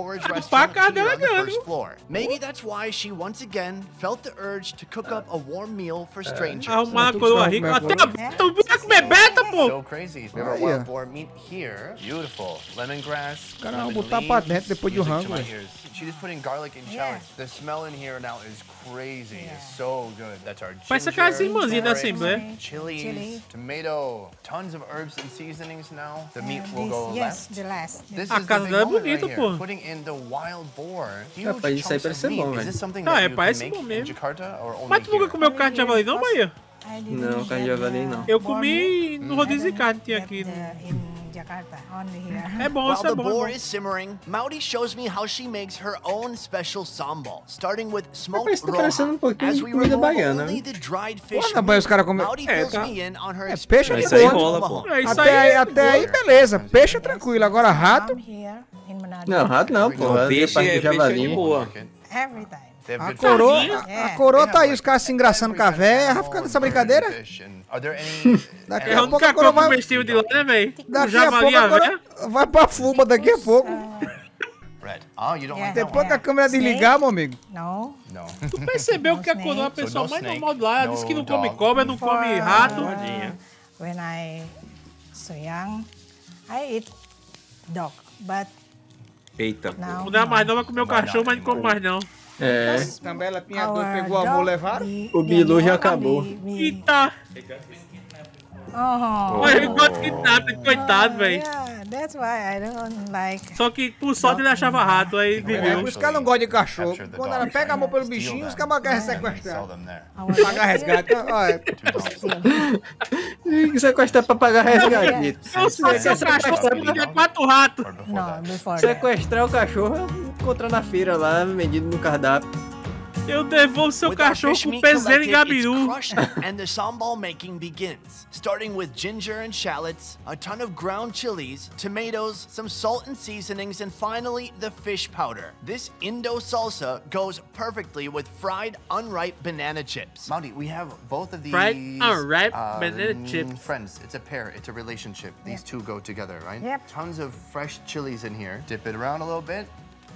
Maybe that's why she once again felt the urge to cook up a warm meal for strangers. Arrumar a coroa rica. Até tu vai comer beta, pô. So crazy. We have a wild boar meat here. Beautiful. Lemongrass. Os caras vão botar pra dentro depois do rango, velho. She's just putting garlic and shallots. The smell in here now is crazy. It's so good. That's our Parece aquelas irmãzinhas da Assembleia. Chilies, tomato, tons of herbs and seasonings now. The meat will go Yes, left. the last. This A is the casa big dela é moment bonita, right pô. here. Putting in the wild boar. Huge Rapaz, isso aí chunks parece of ser meat. bom, Is velho. this something Ah, that é, you can parece make bom in mesmo. Jakarta or only Mas tu nunca here? comeu carne de javali não, Bahia? Não, carne de javali não. Eu comi no rodízio de carne que tinha aqui. In Jakarta, only here. É bom, While isso é the bom. boar É bom. is simmering, Maudi shows me how she makes her own special sambal, starting with smoked Parece que tá roja. parecendo um pouquinho As de we comida remove baiana, only né? the dried fish Olha, mas os caras comem. Maudi É, fills tá. me in on her É peixe experience de aí boa. rola, pô. É, isso Até aí aí, é até aí, beleza. Peixe é tranquilo. Agora rato. Come here in Manado. Não, rato não, pô. Não, peixe parte é- do peixe é javali. de boa. Every time. They have A good coroa, fish. a, a coroa tá aí, os caras se engraçando com a véia. Vai ficando essa brincadeira? Fish and Are there any Daqui É a a pouco a única coroa coisa vai. comestível de lá, né, velho? O Daqui a javali pouco a a véia. coroa vai pra fuba daqui a pouco. red? Oh, you don't like that Depois one? que a câmera desligar, meu amigo. No. No. Tu percebeu que a coroa é a So pessoa no mais snake, normal de lá? Ela no disse que não come dog. cobra, não come rato. When I so young, I eat dog, but Eita, pô. now Quando é mais nova, vai comer o cachorro, mas não come mais não. É. Também ela tinha dor, our pegou amor, dog, levaram. the- O the Bilu já more acabou. we- we- Eita! Oh, Mas ele gosta de nada, coitado, velho. yeah, that's why I don't like. Só que por sorte ele achava rato, aí É, viveu. por isso que ela não gosta de cachorro. Quando ela pega amor pelo bichinho, os cabas querem sequestrar. Pagar resgate. Olha, E sequestrar pra pagar resgate. Eu sou seu cachorro, ele é quatro ratos. No, before that. Sequestrar o cachorro, encontrar na feira lá, vendido no cardápio. Eu devolvo seu With our cachorro fish com meat peseiro em collected, it's Gabiru. crushed and the sambal making begins. Starting with ginger and shallots, a ton of ground chilies, tomatoes, some salt and seasonings, and finally the fish powder. This Indo salsa goes perfectly with fried unripe banana chips. Maudi, we have both of these Fried unripe um, banana chips. friends. It's a pair, it's a relationship. These two go together, right? Yep. Tons of fresh chilies in here. Dip it around a little bit.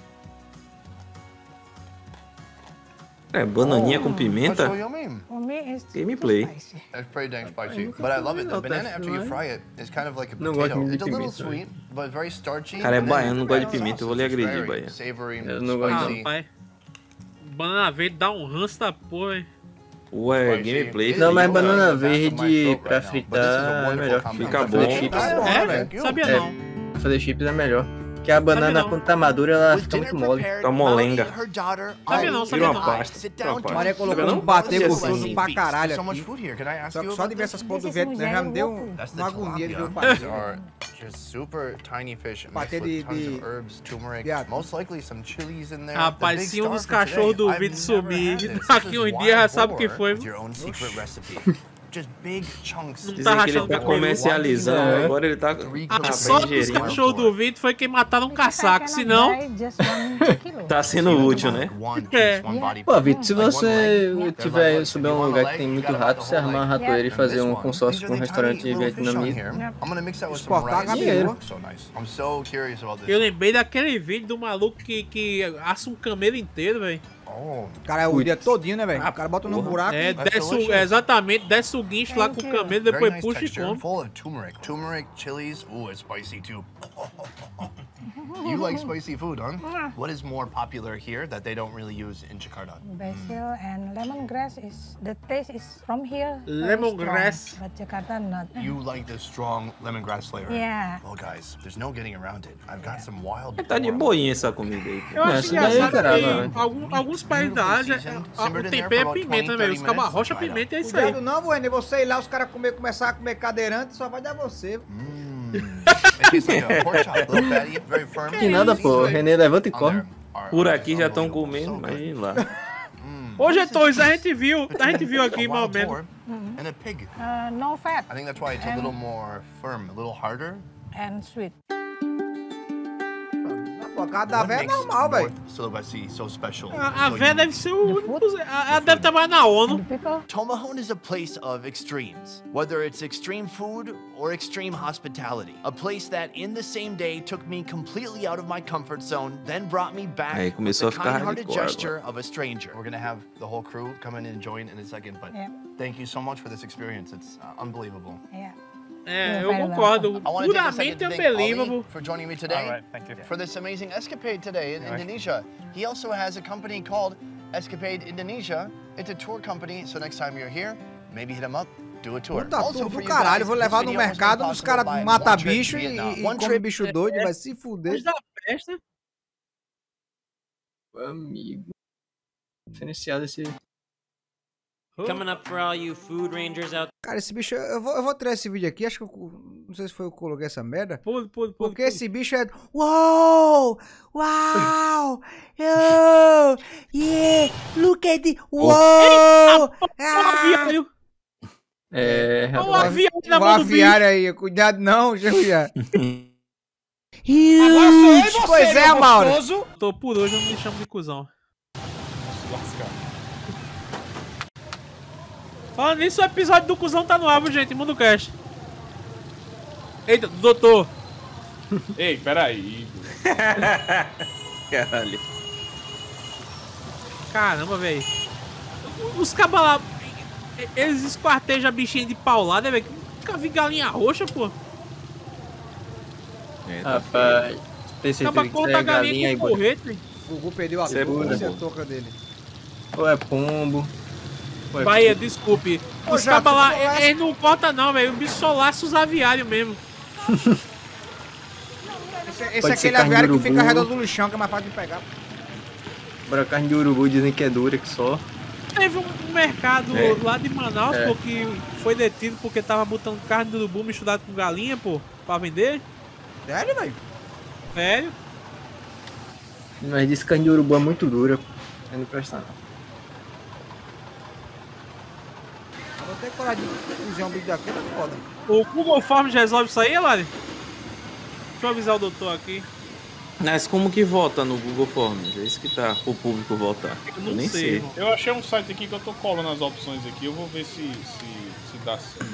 É, bananinha com That's pimenta. so yummy. For me, it's Gameplay. too spicy. It's pretty dang spicy, but I love it. The Não, banana tá after you fine. fry it is kind of like a Não gosto potato. muito de It's a little pimenta, sweet, but very starchy. Cara, é and then baiano, não gosta de red pimenta, eu vou lhe sauce is agredir, very Bahia. Savory, Eu não gosto Ah, spicy. rapaz. Banana verde dá um ranço da porra, hein? Ué, gameplay. Não, mas filho. banana Back of my verde throat pra right now. fritar But this is a é wonderful melhor. combination. Fica Pra fazer bom. chips. tá bom, É? velho. Sabia É. não. Pra fazer chips é melhor. Porque a banana, não. quando tá madura, ela With fica dinner muito mole. prepared, Tá molenga. Maudi and her daughter Sabia all não, eat sabia and não. I Pasta. sit Virou down to pasta. Maria colocou Não? um patê Assim, gostoso assim. pra caralho There's so much aqui. food here. Can I ask Só, you só about de ver this? essas porras do This is vento, né? Já me deu um- That's the uma agonia de ver o tilapia. These patê. are just super tiny fish Patê mixed de- with tons de- of herbs, turmeric, de atum. most likely some chilies in there. Rapaz, The big se um dos star for cachorros today, do I've vídeo never sumir had this. daqui This uns is dias, já wild sabe o que boar foi. with your own secret recipe. Just big chunks. Não Dizem tá que ele rachando tá o cabelo. comercializando, É. agora ele tá A sorte dos ingerindo. cachorros do vídeo foi que mataram um caçaco, senão Just one kilo. Tá sendo útil, né? One É. piece, one body Pô, part. Vitor, se Like one você leg. tiver They're souber like, um you want lugar a que tem leg, muito you gotta rato, have você the whole armar uma leg. ratoeira e And fazer this um one, consórcio these com um are the restaurante tiny little fish on vietnamita. here. I'm gonna mix that with some Exportar rice. Gabiru. So nice. I'm so curious about this. eu lembrei daquele vídeo do maluco que, que assa um camelo inteiro, velho. Oh, Cara, é o dia todinho, né, velho? O cara bota num buraco. É, That's desce o, delicious. é, exatamente, desce o guincho lá com o camelo, very depois nice puxa e texture, come. full of turmeric. Turmeric, chilies. Ooh, it's spicy too. You You like spicy food, huh? What is more popular here that they don't really use in Jakarta? Basil and lemongrass is the taste is from here. very Lemongrass. strong, but Jakarta not. You like the strong lemongrass flavor? Yeah. Well, guys, there's no getting around it. I've got some wild. Tá de boinha essa comida aí. Eu acho Essa daí é engraçado caramba, que algum, alguns países da Ásia, a- o tempero é pimenta, velho. Os cabos arrocha pimenta e é isso aí. Cuidado não, Wendy, você ir lá, os caras comer, começar a comer cadeirante, só vai dar você. It tastes like a pork chop, little fatty, very firm. Que nada, pô. René levanta e corre. Por aqui já estão comendo, imagina lá. Ô, Getões, a gente viu, a gente viu aqui, mais ou menos. And a pig. Uh, no fat I think that's why it's a little more firm, a little harder. and sweet. Pô, a casa da What véia é makes normal, velho. North Sulawesi so special? A, a So véia deve ser o único. Ela deve trabalhar na ONU. Tomahone is a place of extremes, whether it's extreme food or extreme hospitality. A place that in the same day took me completely out of my comfort zone, then brought me back Aí with começou the a ficar kind-hearted hardcore gesture of a stranger. We're gonna have the whole crew come in and join in a second, but Yeah. thank you so much for this experience. It's uh, unbelievable. Yeah. É, You're eu very concordo. I want to take a second Puramente to thank Ali unbelievable. for joining me today. All right, thank you. For this amazing escapade today in Indonesia. He also has a company called Escapade Indonesia. It's a tour company, so next time you're here, maybe hit him up, do a tour. Puta, Also tudo for do you caralho, guys, vou this levar no video was mercado, made os caras possible by matam One Trip bicho e, Vietnam. e One come Trip bicho doido, vai se fuder. Depois da festa. Amigo. Diferenciado esse. Coming up for all you food rangers out Cara, esse bicho, eu vou, eu vou tirar esse vídeo aqui, acho que eu, não sei se foi eu que coloquei essa merda. Pula, pula, pula. Porque esse bicho é... Uou! Uau! Oh! Yeah! Look at it! Uou! Ah! É, Olha o aviário na O mão do bicho. aviário aí, cuidado não, Julia. Agora sou eu e você, Pois é, meu Mauro. gostoso. Tô por hoje, eu não me chamo de cuzão. Falando nisso, o episódio do cuzão tá no ar, viu, gente? Mundo Cast. Eita, doutor. Ei, peraí. Caralho. Caramba, velho. Os cabas lá, eles esquartejam a bichinha de paulada, velho. Nunca vi galinha roxa, pô. É, tá Rapaz, tem certeza Acaba que corta isso é a galinha galinha aí, com pô. porrete, velho. O Gugu perdeu a Isso é porra bom, a pô. toca dele. Ou é pombo. Ou é Bahia, desculpe. Ô, Os Jato, cabas lá, você não eles não cortam não, velho. O bicho só laça os aviários mesmo. Esse, esse Pode é ser aquele carne de aviário que fica urubu. redondo no chão, que é mais fácil de pegar. Bora, carne de urubu dizem que é dura, que só. Teve um mercado É. lá de Manaus, É. pô, que foi detido porque tava botando carne do urubu misturada com galinha, pô, pra vender. Sério, velho? Sério? Mas disse que carne de urubu é muito dura, pô. Aí não presta não. Eu vou ter coragem de cozinhar um bicho daquele, é foda. O Google Forms resolve isso aí, Lari? Deixa eu avisar o doutor aqui. Mas como que vota no Google Forms? É isso que tá o público votar. Eu Eu, não nem sei, sei. irmão. Eu achei um site aqui que eu tô colando as opções aqui. Eu vou ver se, se, se dá certo.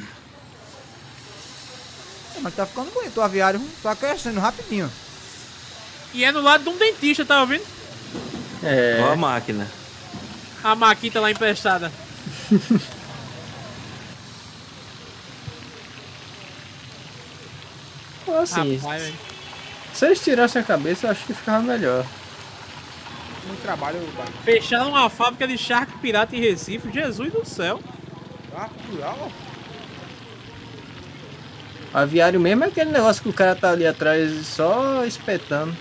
É, mas tá ficando bonito o aviário, hum, tá crescendo rapidinho. E é no lado de um dentista, tá ouvindo? É. Ó a máquina. A maquita lá emprestada. Pô, assim, Rapaz, velho. se eles tirassem a cabeça, eu acho que ficava melhor. Muito trabalho, Fecharam uma fábrica de charque pirata em Recife. Jesus do céu. Ah, plural, Aviário mesmo é aquele negócio que o cara tá ali atrás só espetando.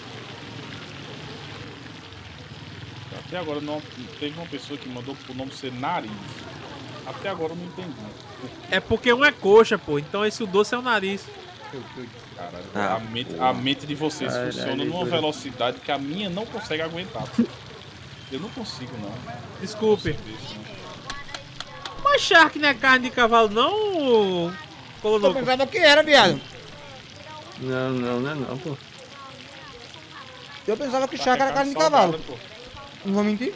Até agora não teve uma pessoa que mandou o nome ser nariz. Até agora eu não entendi. É porque um é coxa, pô. Então esse o doce é o nariz. Caralho, Ah, a, mente, a mente de vocês Caralho, funciona numa doido. velocidade que a minha não consegue aguentar. Eu não consigo, não. Desculpe. Não consigo isso, não. Mas charque não é carne de cavalo, não, Eu Colonoco? pensava que era, viado. Não, não, não é não, pô. Eu pensava que Tá chácara era carne de salgada, cavalo. pô. Não vou mentir.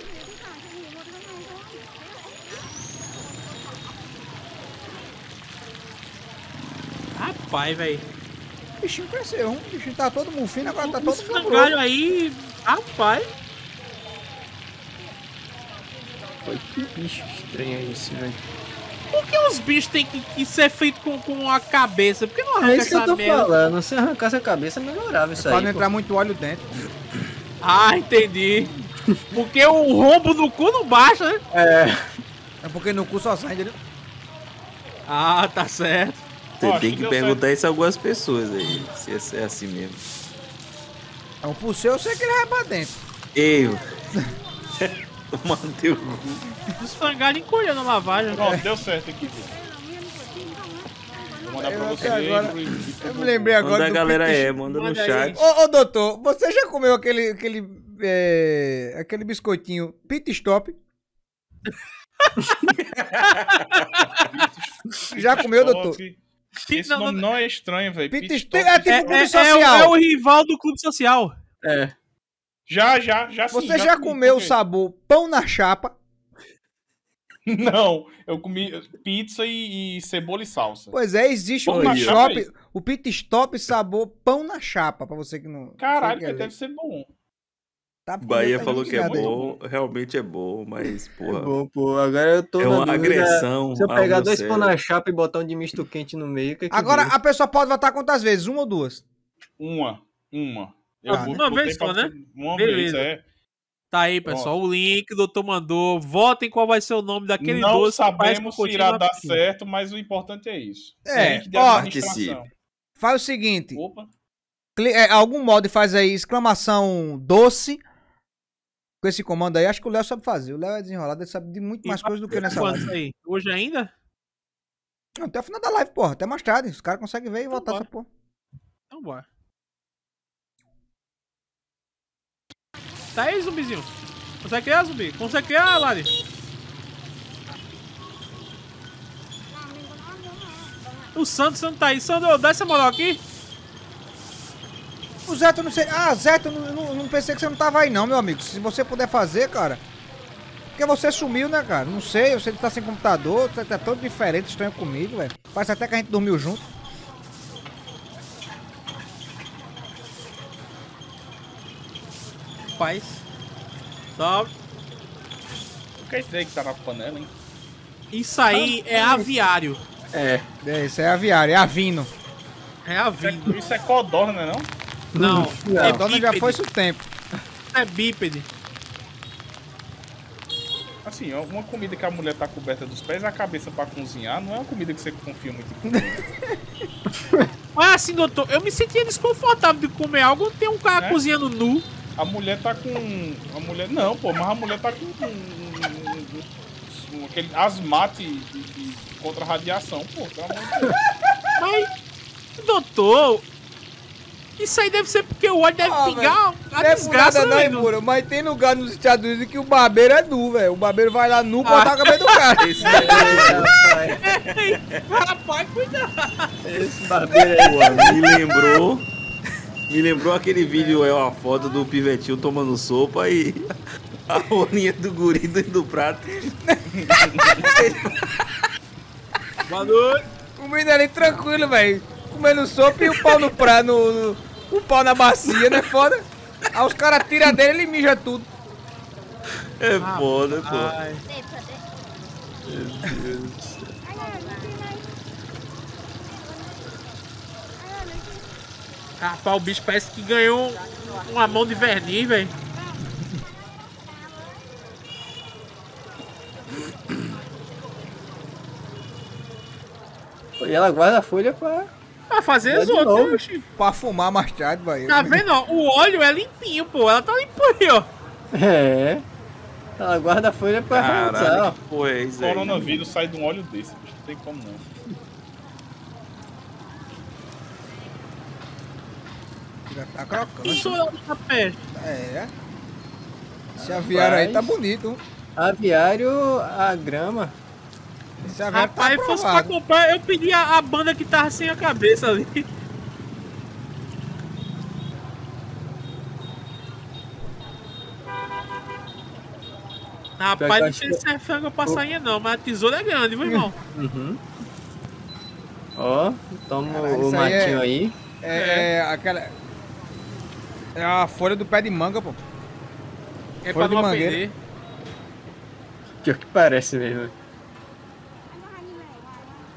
Rapaz, velho. O bichinho cresceu, o bichinho tá todo mufino, agora tá todo Esse frangalho aí, rapaz. Pô, que bicho estranho é esse, velho. Por que os bichos têm que, que ser feitos com, com a cabeça? Por que não arranca É isso que eu essa tô merda? falando. Se arrancasse a cabeça, melhorava isso Pra aí. não pô. entrar muito óleo dentro. Ah, entendi. Porque o rombo no cu não baixa, né? É. É porque no cu só sai, entendeu? Ah, tá certo. Você Ó, tem acho que que deu perguntar isso a algumas pessoas aí, se é assim mesmo. Então, pro seu, eu sei que ele vai pra dentro. Eu. Tomando teu cu. Os frangalhos encolhendo a lavagem. Pronto, deu certo aqui, filho. Vou mandar pra Eu você até agora- aí. Eu me lembrei agora Manda a do galera piti- é, manda no Manda aí. chat. Ô, ô, doutor, você já comeu aquele, aquele, é, aquele biscoitinho pit stop? Já comeu, doutor? Esse Não, nome não- não é estranho, velho. Pit Pit stop Stop. é tipo É, clube é- é o, social. é o rival do clube social. É. Já, já, já sim. Você já comi, comeu o comi. sabor pão na chapa? Não, eu comi pizza e, e cebola e salsa. Pois é, existe o Pão na pit chapa, stop, o pit stop sabor pão na chapa, pra você que não... Caralho, você que quer deve ver. ser bom. Tá, porque Bahia tá falou que é ligado aí. bom, realmente é bom, mas, porra. Bom, pô, agora eu tô É na uma dúvida, agressão Se eu ao pegar meu dois cérebro. pão na chapa e botar um de misto quente no meio, o que que Agora, vira? a pessoa pode votar quantas vezes? Uma ou duas? Uma, uma. Eu Ah, botei uma vez pra só, né? você- Uma Beleza. vez, é. Tá aí, pessoal. O link, o doutor mandou. Votem qual vai ser o nome daquele Não doce. que faz sabemos se cocotinho irá na dar piscina. certo, mas o importante é isso. É, Link de ó, administração. Faz o seguinte, Opa. cli- é, algum mod faz aí, exclamação doce, com esse comando aí, acho que o Léo sabe fazer. O Léo é desenrolado, ele sabe de muito mais coisas do que nessa Quanto live. aí? Hoje ainda? Não, até o final da live, porra, até mais tarde, os caras conseguem ver e votar bora. essa porra. Então bora. Tá aí, zumbizinho. Consegue criar, zumbi? Consegue criar, Lari? O Santos não tá aí. Sandro, dá essa moral aqui. O Zeto, não sei. Ah, Zeto, não, não, não pensei que você não tava aí, não, meu amigo. Se você puder fazer, cara. Porque você sumiu, né, cara? Não sei, você tá sem computador, você tá todo diferente, estranho comigo, velho. Parece até que a gente dormiu junto. Faz. Sobe. O que é isso aí que tá na panela, hein? Isso aí é aviário. É. É, isso é aviário, é avino. É avino. Isso é codorna, não é não? Não, Não, é a dona já bípede. foi isso o tempo. É bípede. Assim, ó, uma comida que a mulher tá coberta dos pés e a cabeça pra cozinhar não é uma comida que você confia muito em comer. Mas assim, doutor, eu me sentia desconfortável de comer algo. Tem um cara É? cozinhando nu. A mulher tá com... A mulher... Não, pô, mas a mulher tá com... um- um- um- aquele asmate de, de, contra a radiação, pô. Pelo amor de Deus. Mas, doutor, isso aí deve ser porque o óleo deve Ah, pingar velho, a não é desgraça, por nada, velho. não, Muro, mas tem lugar nos Estados Unidos que o barbeiro é nu, velho. O barbeiro vai lá nu Ah. cortar a cabeça do cara. Esse daí, Rapaz, cuidado. Esse barbeiro aí, Pô, me lembrou. Me lembrou aquele vídeo, é uma foto do pivetinho tomando sopa e a rolinha do guri dentro do prato. Boa noite. O menino ali tranquilo, velho. Comendo sopa e o pau no prato, no, no- o pau na bacia, né? Foda. Aí os caras tiram dele e ele mija tudo. É foda, pô. Ai. Meu Deus do céu. Rapaz, o bicho parece que ganhou um- uma mão de verniz, velho. E ela guarda a folha pra... Pra fazer Dá as de novo. outras, oxi. Pra fumar mais tarde, velho. Tá vendo, ó? O óleo é limpinho, pô. Ela tá limpinha, ó. É. Ela guarda a folha pra usar, ó. Caralho, que porra é isso aí? Coronavírus sai de um óleo desse, bicho. Não tem como não. Já tá crocando. Isso é uma peste. É. Esse aviário aí tá bonito. Aviário, a grama. Esse aviário Rapaz, tá fosse pra aprovado. comprar, eu pedi a, a banda que tava sem a cabeça ali. Rapaz, não acho sei que- se é frango ou passarinha não, mas a tesoura é grande, viu, irmão? Uhum. Ó, toma Caralho, o isso aí matinho é- aí. É, é aquela. É a folha do pé de manga, pô. É Folha pra não de mangueira. ofender. Pior que parece mesmo.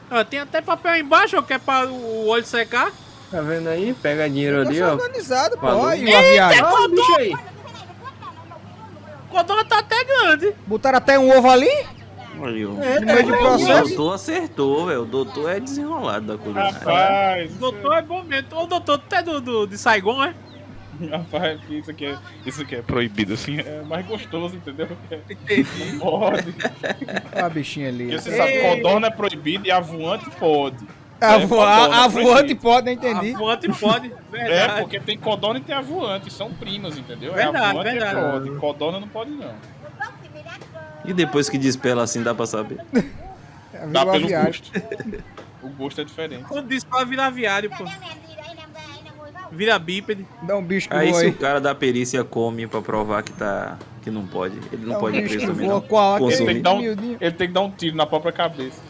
Ó, tem até papel aí embaixo, ó, que é pra o olho secar. Tá vendo aí? Pega dinheiro ali, ó. organizado, pô. Falou. Aí, o aviário. Ó, o bicho aí. Codona tá até grande. Botaram até um ovo ali? Aí, ó. É, no meio de O processo. doutor acertou, velho. O doutor é desenrolado da culinária. Rapaz, O doutor é bom mesmo. O doutor até do, do, de Saigon, é? rapaz, isso aqui é, isso aqui é proibido, assim, é mais gostoso, entendeu? Entendi. Não pode. Olha a bichinha ali. Porque você sabe, codorna é proibido e avoante pode. A, É, vo codorna a, a é voante proibido. pode, não entendi. Avoante pode, verdade. É, porque tem codorna e tem avoante, são primas, entendeu? Verdade, é avoante verdade. é pode, codorna não pode não. E depois que despela assim, dá pra saber? Dá Virou pelo aviário. gosto. O gosto é diferente. Quando diz pra virar aviário, pô. Vira bípede. Dá um bicho que Aí voa se aí. o cara da perícia come pra provar que, tá, que não pode, ele não Dá um pode ir bicho preso que também voa não. com a- Ele tem, que Consumir. dar um, Miudinho. ele tem que dar um tiro na própria cabeça.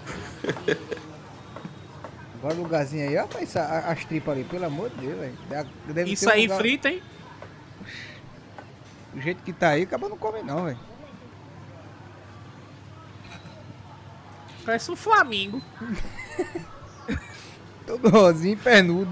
Agora o lugarzinho aí, olha essa, a- as tripas ali, pelo amor de Deus, velho. Deve- deve Isso ter um aí lugar- frita, hein? Do jeito que tá aí, acaba não come não, velho. Parece um flamingo. Todo rosinho e pernudo.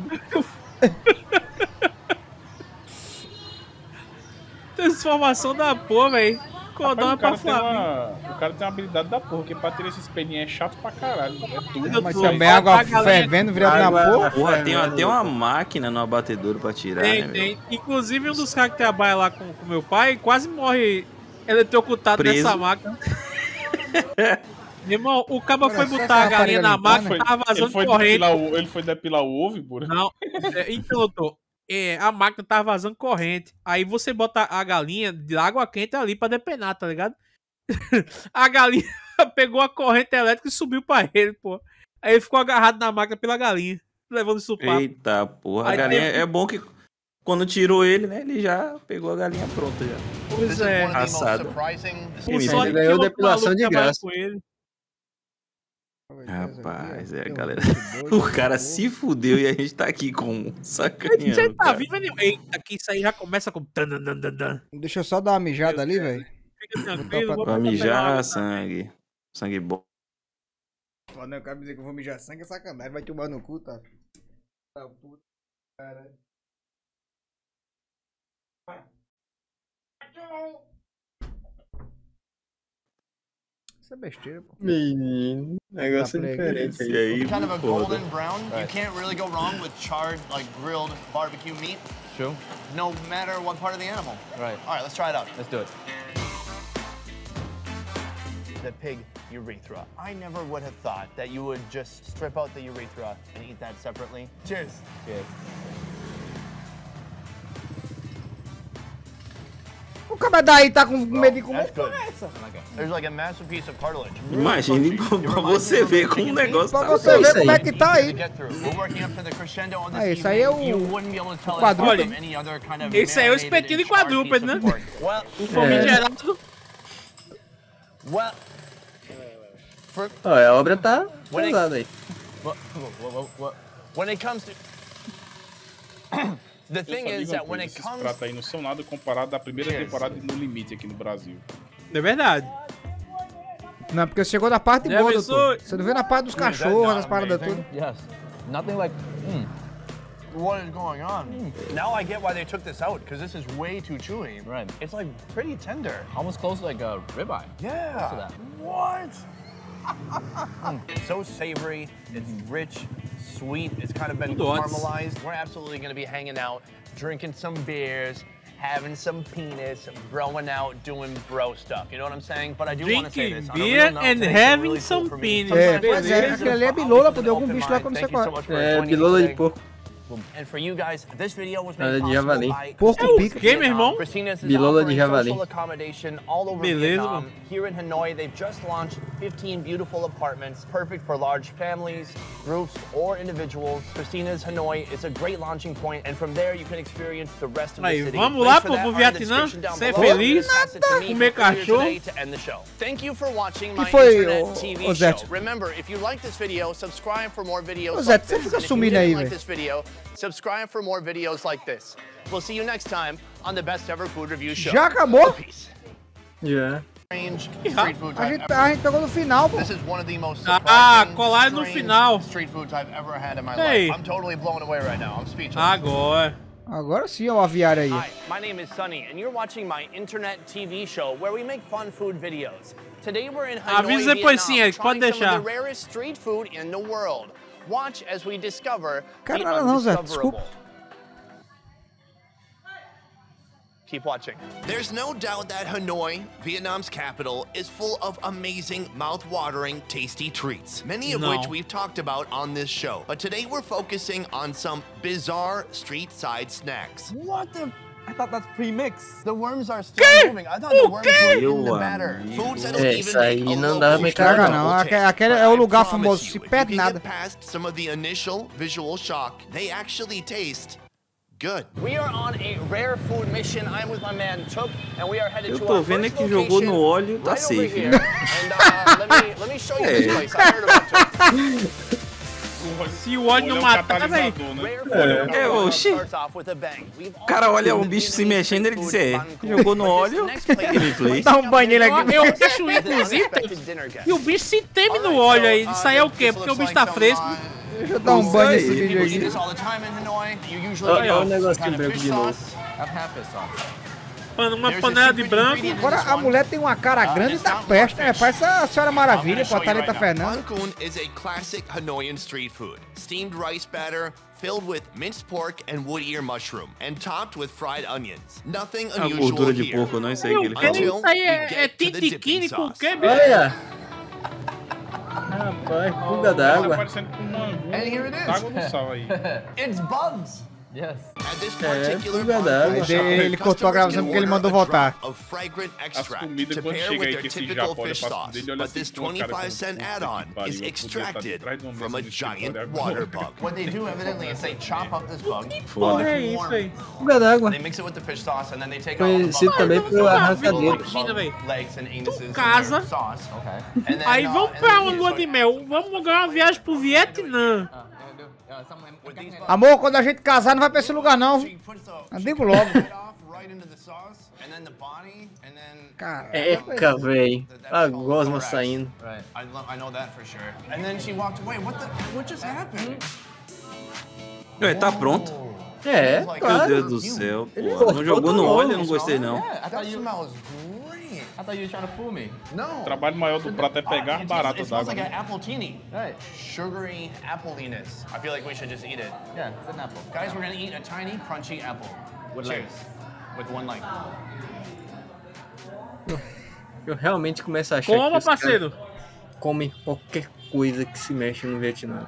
Transformação da porra, velho. Codona Rapaz, pra o, cara tem flamingo. uma, o cara tem uma habilidade da porra, porque pra tirar esses pelinhos é chato pra caralho. É duro. Mas Doido. também água A galinha- fervendo, virado na Água- porra. Porra, tem até uma máquina no abatedouro pra tirar, Tem, né, tem. velho? Inclusive, um dos caras que trabalha lá com o meu pai quase morre eletrocutado Preso. nessa máquina. Meu irmão, o cabo Olha, foi só botar a essa galinha na rapariga máquina, Ele tava foi, ele, vazando foi corrente. depilar o, ele foi depilar o ovo, porra. Não, é, então, doutor, é, a máquina tava vazando corrente. Aí você bota a galinha de água quente ali pra depenar, tá ligado? A galinha pegou a corrente elétrica e subiu pra ele, pô. Aí ele ficou agarrado na máquina pela galinha, levando isso papo. Eita porra, a Aí galinha teve- é bom que quando tirou ele, né, ele já pegou a galinha pronta já. Pois This is é. one of the most Assado. surprising. Por Ele sorte ganhou que o outro depilação maluco de trabalha graça. com ele. Rapaz, é, Tem um galera. bicho doido, O cara um se fudeu e a gente tá aqui com Você sacaneando. tá cara. vivo, Anil? Eita, que isso aí já começa com... tan, tan, tan, tan, tan. Deixa eu só dar uma mijada ali, velho. Fica tranquilo, vou Pra pegar uma mijar água. sangue. Sangue bom. Foda, né? O cara dizer que eu vou mijar sangue é sacanagem. Vai tomar no cu, tá? Tá puta, caralho. Isso é besteira, pô. Menino, negócio Tá diferente E aí. aí, Kind of a foda. golden brown. You can't really go wrong with charred, like grilled barbecue meat. True. No matter what part of the animal. Right. All right, let's try it out. Let's do it. The pig urethra. I never would have thought that you would just strip out the urethra and eat that separately. Cheers. Cheers. O cara daí tá com medo de comer. That's good. There's like a massive piece of cartilage. Imagine pra pra você ver como o negócio Pra tá. você ver isso como é aí. que tá To aí. get through. We're working up to the crescendo on this Ah, esse aí é evening. o- You wouldn't be able to tell o it's from quadrúpede. any other kind of Esse aí é o marinated espetinho de and charred quadrúpede, piece of né? pork. Well, O famigerado. well. For, Ó, a obra tá When it- pesada aí. What, what, what, what, when it comes to the Eu thing só is digo uma that when coisa, it esses comes pratos aí não são nada comparado à primeira Cheers. temporada de No Limite aqui no Brasil. É verdade. Não, porque você chegou na parte Já boa, pensou? doutor. Você não viu na parte dos Dude, that's cachorros, not das paradas amazing. todas. Yes. Nothing like. Mm. what is going on. Now I get why they took this out because this is way too chewy. Right. It's like pretty tender. Almost close to like a ribeye. Yeah. Close to that. What? It's so savory. It's rich, sweet. It's kind of been Tudo antes. caramelized. We're absolutely going to be hanging out, drinking some beers, having some penis, broing out, doing bro stuff. You know what I'm saying? But I do want to say Drinking this. on a beer real note, and today's been having really cool some for me. penis. Sometimes É, pois é, it's aquele ali é always bilola, an pô, de algum open bicho lá mind. como Thank você you so fala. much for É, joining us bilola de today. porco. And for you guys, this video was Nada made de possible javali. by Porco Christina's pica. Que, meu irmão? Christina's is Bilola de offering javali. social accommodation all over Beleza, Vietnam. mano. Here in Hanoi, they've just launched fifteen beautiful apartments, perfect for large families, groups, or individuals. Christina's Hanoi is a great launching point, and from there you can experience the rest of the Aí, city. vamos Links lá for pro- that pro are in the Vietnã, description down ser below. feliz, Pass it to me comer for clear cachorro. today to end the show. Thank you for watching Que my foi, internet ô- T V ô, show. Zé? Remember, if you like this video, subscribe for more videos Ô, Zé, like você this. fica And if you sumindo didn't aí, like velho. this video, subscribe for more videos like this. We'll see you next time on the Best Ever Food Review Show. Já acabou? Peace. Já. Street foods A I've gente, ever- a gente pegou no final, pô. This is one of the most Ah, surprising, colar no strange final. street foods I've ever had in my Hey. life. I'm totally blown away right now. I'm speechless. Agora. Agora sim, ó, o aviário aí. Hi, my name is Sunny, and you're watching my internet T V show where we make fun food videos. Today we're in Hanoi, Avisa depois sim, Vietnam, Eric, pode trying some deixar. of the rarest street food in the world. Watch as we discover Cara, the nada não, Zé, undiscoverable. desculpa. Keep watching. There's no doubt that Hanoi, Vietnam's capital, is full of amazing, mouth-watering, tasty treats, many of No. which we've talked about on this show. But today we're focusing on some bizarre street-side snacks. What the? I thought that's pre-mixed. The worms are still moving. I thought the worms were in the batter. Foods that'll É, even isso aí make a não dá local pra Caga cagar, não, double aque- taste. aquele But é o I lugar promise famoso, you, se if you perde can nada. get past some of the initial visual shock, they actually taste good. We are on a rare food mission. I'm with my man Took, and we are headed Eu to tô our vendo é first que jogou no location óleo, tá right over safe, here. né? And uh, let me let me show you this É. place. I heard about Took. Se o óleo não matar, velho. É, oxi. O cara olha o bicho se mexendo, ele diz, é, jogou no óleo, gameplay. Dá um banho nele aqui. Eu acho, inclusive, e o bicho se teme no óleo aí. Isso aí é o quê? Porque o bicho tá fresco. Deixa eu dar um banho nesse vídeo People eat aqui. this all the time in Hanoi. You usually Olha get o some negocinho kind of branco fish de novo. sauce. Have half fish sauce. Uma panela de branco. Agora a mulher tem uma cara grande da peste, né? Parece a Senhora Maravilha, com a Thalita Fernandes. Phan Kun is a classic Hanoian street food. Steamed rice batter filled with minced pork and wood ear mushroom and topped with fried onions. Nothing A unusual gordura de here. porco, não, isso aí que ele Isso falou. aí é, é titiquine com o quê, bicho? Olha! Rapaz, fuga d'água. Parecendo com uma And here it is. água no sal aí. It's bugs. Yes. At this É, particular fuga Phan d'água. Kun Ele- shop, ele cortou a gravação porque ele mandou voltar. of fragrant As extract comidas to quando pair chega with aí their que esse typical Japão olha fish pra sauce. dele, olha But assim this com uma cara twenty-five como, cent puta que add-on pariu, is eu podia estar extracted atrás de uma from a mesa de giant escritório water agora. bug. What they do evidently is they chop up this bug. Porra, é isso aí. Fuga d'água. They mix it with the fish sauce and then they take all the Conhecido bug também por arranca-dedo. China, velho. legs and anuses in casa. their sauce. Okay. And then, Aí uh, vamos and pra then uma eat it. lua So de mel. Vamos ganhar uma viagem pro Vietnã. with these bugs, Amor, quando a gente casar, não vai pra esse lugar, não. she puts the Eu digo logo. head off right into the sauce and then the body and then Cara, Eca, véi. A gosma saindo. right. I, lo- I know that for sure. And then she walked away. What the? What just happened? Ué, tá pronto. É, Meu claro. Deus do céu, pô. cortou Não jogou no tudo. óleo, eu não gostei não. Yeah, I thought you smells great. I thought you were trying to fool me. No. O trabalho maior do prato é pegar as It smells- baratas It smells d'água. like né? an apple teeny. Right. Sugary appliness. I feel like we should just eat it. Yeah, it's an apple. Guys, we're gonna eat a tiny, crunchy apple. With Cheers. With one leg. Eu realmente começo a achar que Como, os caras parceiro? comem qualquer coisa que se mexe no Vietnã.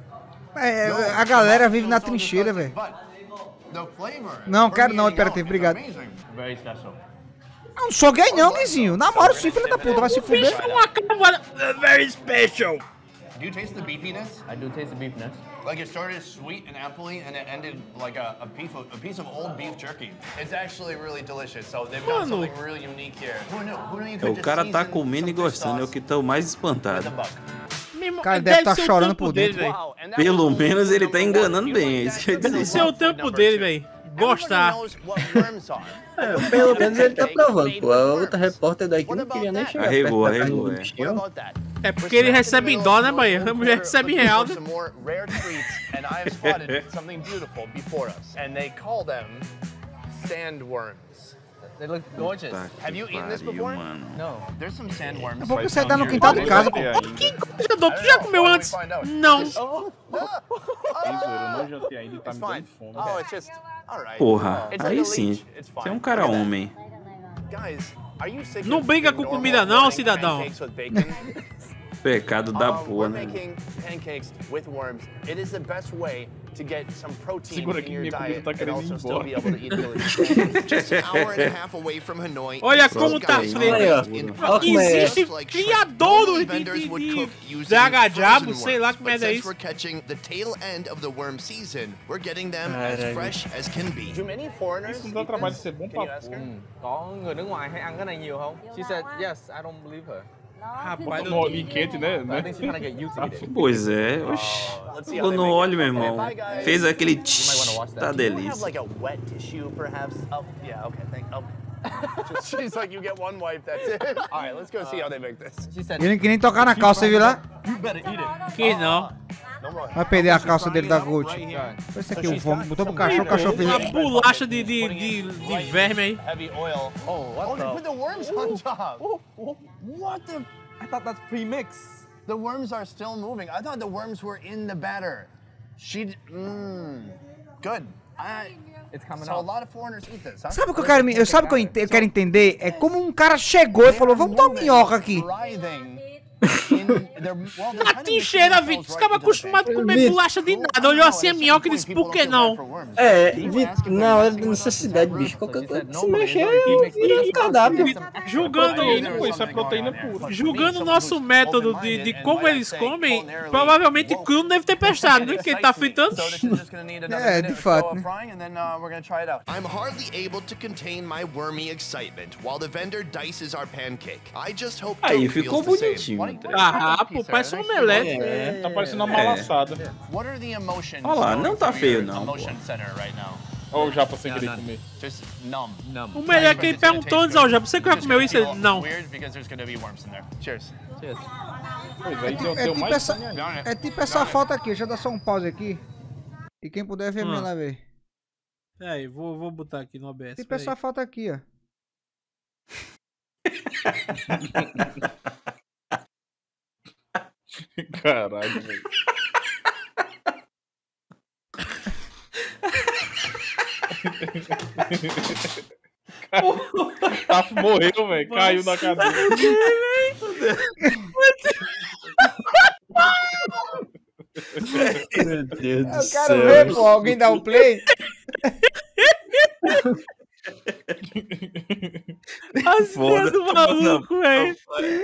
é, a galera vive na trincheira, velho. The flavor. Não, quero não, Imperativo, obrigado. Very special. Eu não sou gay não, Guizinho. Namoro sim, filho da puta, vai se fuder. Bicho, uma cara very special. Do you taste the beefiness? I do taste the beefiness. Like it started sweet and appley, and it ended like a, a piece of a piece of old beef jerky. It's actually really delicious. So they've done Mano. something really unique here. Who knew? Who knew you É, could o just cara tá season comendo e some fish gostando, é o sauce que tô mais with a espantado. buck? Mesmo, Cara, deve tá ser o chorando tempo por dele, dentro. velho. And that Pelo was the menos ele food tá number one. enganando You bem, like é isso that? que eu ia This is Esse dizer. é o food tempo number dele, two. velho. Everybody Gostar. knows what worms are. É, pelo menos ele tá provando, pô. A outra repórter daqui não queria nem chegar Arregou, perto da arregou, carne do é. What bichinho. about that? É porque ele recebe em dó, né, Bahia? A mulher recebe em real, né? Some more rare treats, and I have spotted something beautiful before us, and they call them sandworms. They look gorgeous. Puta Have que you eaten this pariu, before? mano. No. There's some sandworms. É porque você dá no quintal de casa, pô. Que gostador, tu já comeu antes? Não. Oh, Isso, eu não jantei ainda e tá it's me fine. dando fome. Oh, it's just all right. Porra, It's like aí a sim. leech. It's Você fine. é um cara Look at that. homem. Guys, are you sick Não of briga the com normal comida não, morning cidadão. pancakes with bacon? Pecado da Um, porra, we're né? making pancakes with worms. It is the best way to get some protein Segura in que your minha comida diet tá and querendo ir also still be able to eat delicious. Just an hour and a half away from Hanoi. Olha it's como tá skies fresco. Aí, ó. in Olha como é. Existe just like shrimp. criadouros Normally, de, vendors de, would de cook using draga-diabo, frozen sei lá worms, que but merda é since isso. we're catching the tail end of the worm season, we're getting them as Caralho. fresh as can be. Do many foreigners Isso não dá eat trabalho this? de ser bom Can you pra ask her? porra. Có người nước ngoài hay ăn cái này nhiều không? She said yes, I don't believe her. Rapaz, No óleo quente, né? But I think she's trying to get you to eat it. Pois é, oxi. Let's see how Ficou they no make it. óleo, meu irmão. Bye, guys. Fez aquele might wanna tch, watch that. tá Do you have delícia. like a wet tissue, perhaps? Oh, yeah. Okay. Thank. Oh. She's like, you get one wipe, that's it. All right, let's go see how they make this. She said, Ele que nem tocar na calça, você viu lá? you better eat it. Que não. Vai perder a calça dele da Gucci. Esse aqui, o fome. Botou pro cachorro, o cachorro fez. Uma bolacha de, de, de, de verme aí. Heavy oil. Oh, what Oh, they put the worms on top. What the? I thought that's pre-mix. The worms are still moving. I thought the worms were in the batter. She, mmm, good. I, It's coming so a out. lot of foreigners eat this, huh? Sabe o que eu quero, me- eu, sabe o que eu, ente- eu quero entender? É como um cara chegou e falou, vamos dar uma minhoca aqui. A trincheira, Vitor. Os caras acostumados a comer bolacha de nada. Olhou assim a minhoca e disse, por que não? É, Vitor, na hora da necessidade, bicho, qualquer coisa que se mexer, vira um cardápio. Julgando, Isso é proteína pura. julgando o nosso método de, de como eles comem, provavelmente cru não deve ter prestado, né? Porque ele tá fritando. É, de fato, né? I'm hardly able to contain my wormy excitement while the vendor dices our pancake. I just hope Aí Dope ficou feels the bonitinho. same. Ah, pô, parece um omelete. É, tá parecendo uma malaçada. What are the emotions? Olha lá, não tá for feio your não, pô. Emotion center right now. Olha o japa sem querer comer. Just numb. O melhor é que ele perguntou antes ao Japa, você que já comeu isso? Ele, não. Weird because there's gonna be worms in there. Cheers. Cheers. Pois aí deu, É deu tipo, mais essa, fome ainda. é tipo essa foto aqui, deixa eu dar só um pause aqui. E quem puder ver, Ah. lá ver. Aí, vou, vou botar aqui no O B S. Tipo peraí. essa foto aqui, ó. Caralho, velho. Taf morreu, velho. Caiu na cadeira. Meu Deus do Eu céu. quero ver, pô, alguém dá um play. As ideias do maluco, velho.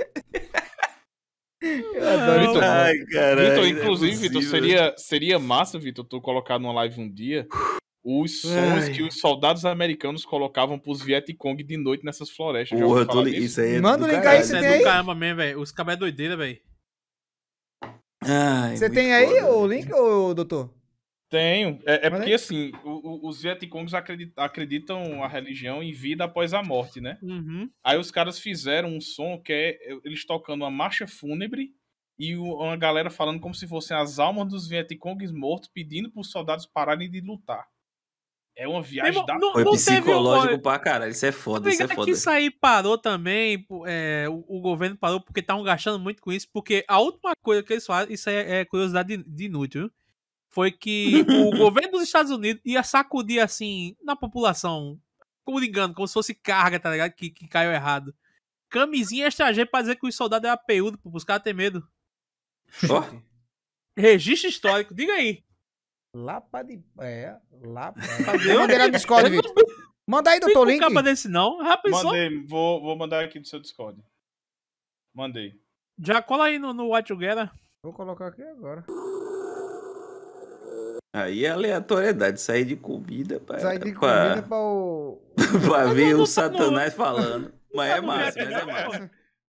Eu adoro isso. Vitor, Ai, caralho, Vitor, não é inclusive, Vitor, possível. seria, seria massa, Vitor, tu colocar numa live um dia os sons Ai. que os soldados americanos colocavam pros Vietcong de noite nessas florestas. Já Porra, ouviu tô falar li- disso? isso aí é Manda do o link aí, caralho. você Isso tem é aí? do caramba mesmo, velho. Os cabos é doideira, velho. Ai, Você muito tem aí foda. o link, ô doutor? Tenho. É, é Mas porque, aí- assim, o- o- os Vietcongs acredit- acreditam a religião em vida após a morte, né? Uhum. Aí os caras fizeram um som que é eles tocando uma marcha fúnebre e o- uma galera falando como se fossem as almas dos Vietcongs mortos pedindo pros soldados pararem de lutar. É uma viagem Mesmo- da... não- Foi não teve psicológico um- pra caralho. Isso é foda, Tá isso é ligado foda. que isso aí parou também, pô, é, o, o governo parou porque estavam gastando muito com isso, porque a última coisa que eles fazem, isso aí é, é curiosidade de, de inútil, viu? Foi que o governo dos Estados Unidos ia sacudir assim, na população, como ligando, como se fosse carga, tá ligado? Que, que caiu errado. Camisinha extra G pra dizer que os soldados eram peudo, pô, os caras terem medo. Ó, Registro histórico, diga aí. Lapa de... É, Lapa... Cadê? Eu mandei lá no Discord, Vitor. Manda aí, doutor, Tem link. capa desse não, já pensou? Mandei, vou, vou mandar aqui do seu Discord. Mandei. Já cola aí no, no White Together. Vou colocar aqui agora. aí é aleatoriedade. Sair de comida pra, Sair de pra, comida pra o... pra ver não o tá Satanás falando. Mas é massa, mas é É, massa.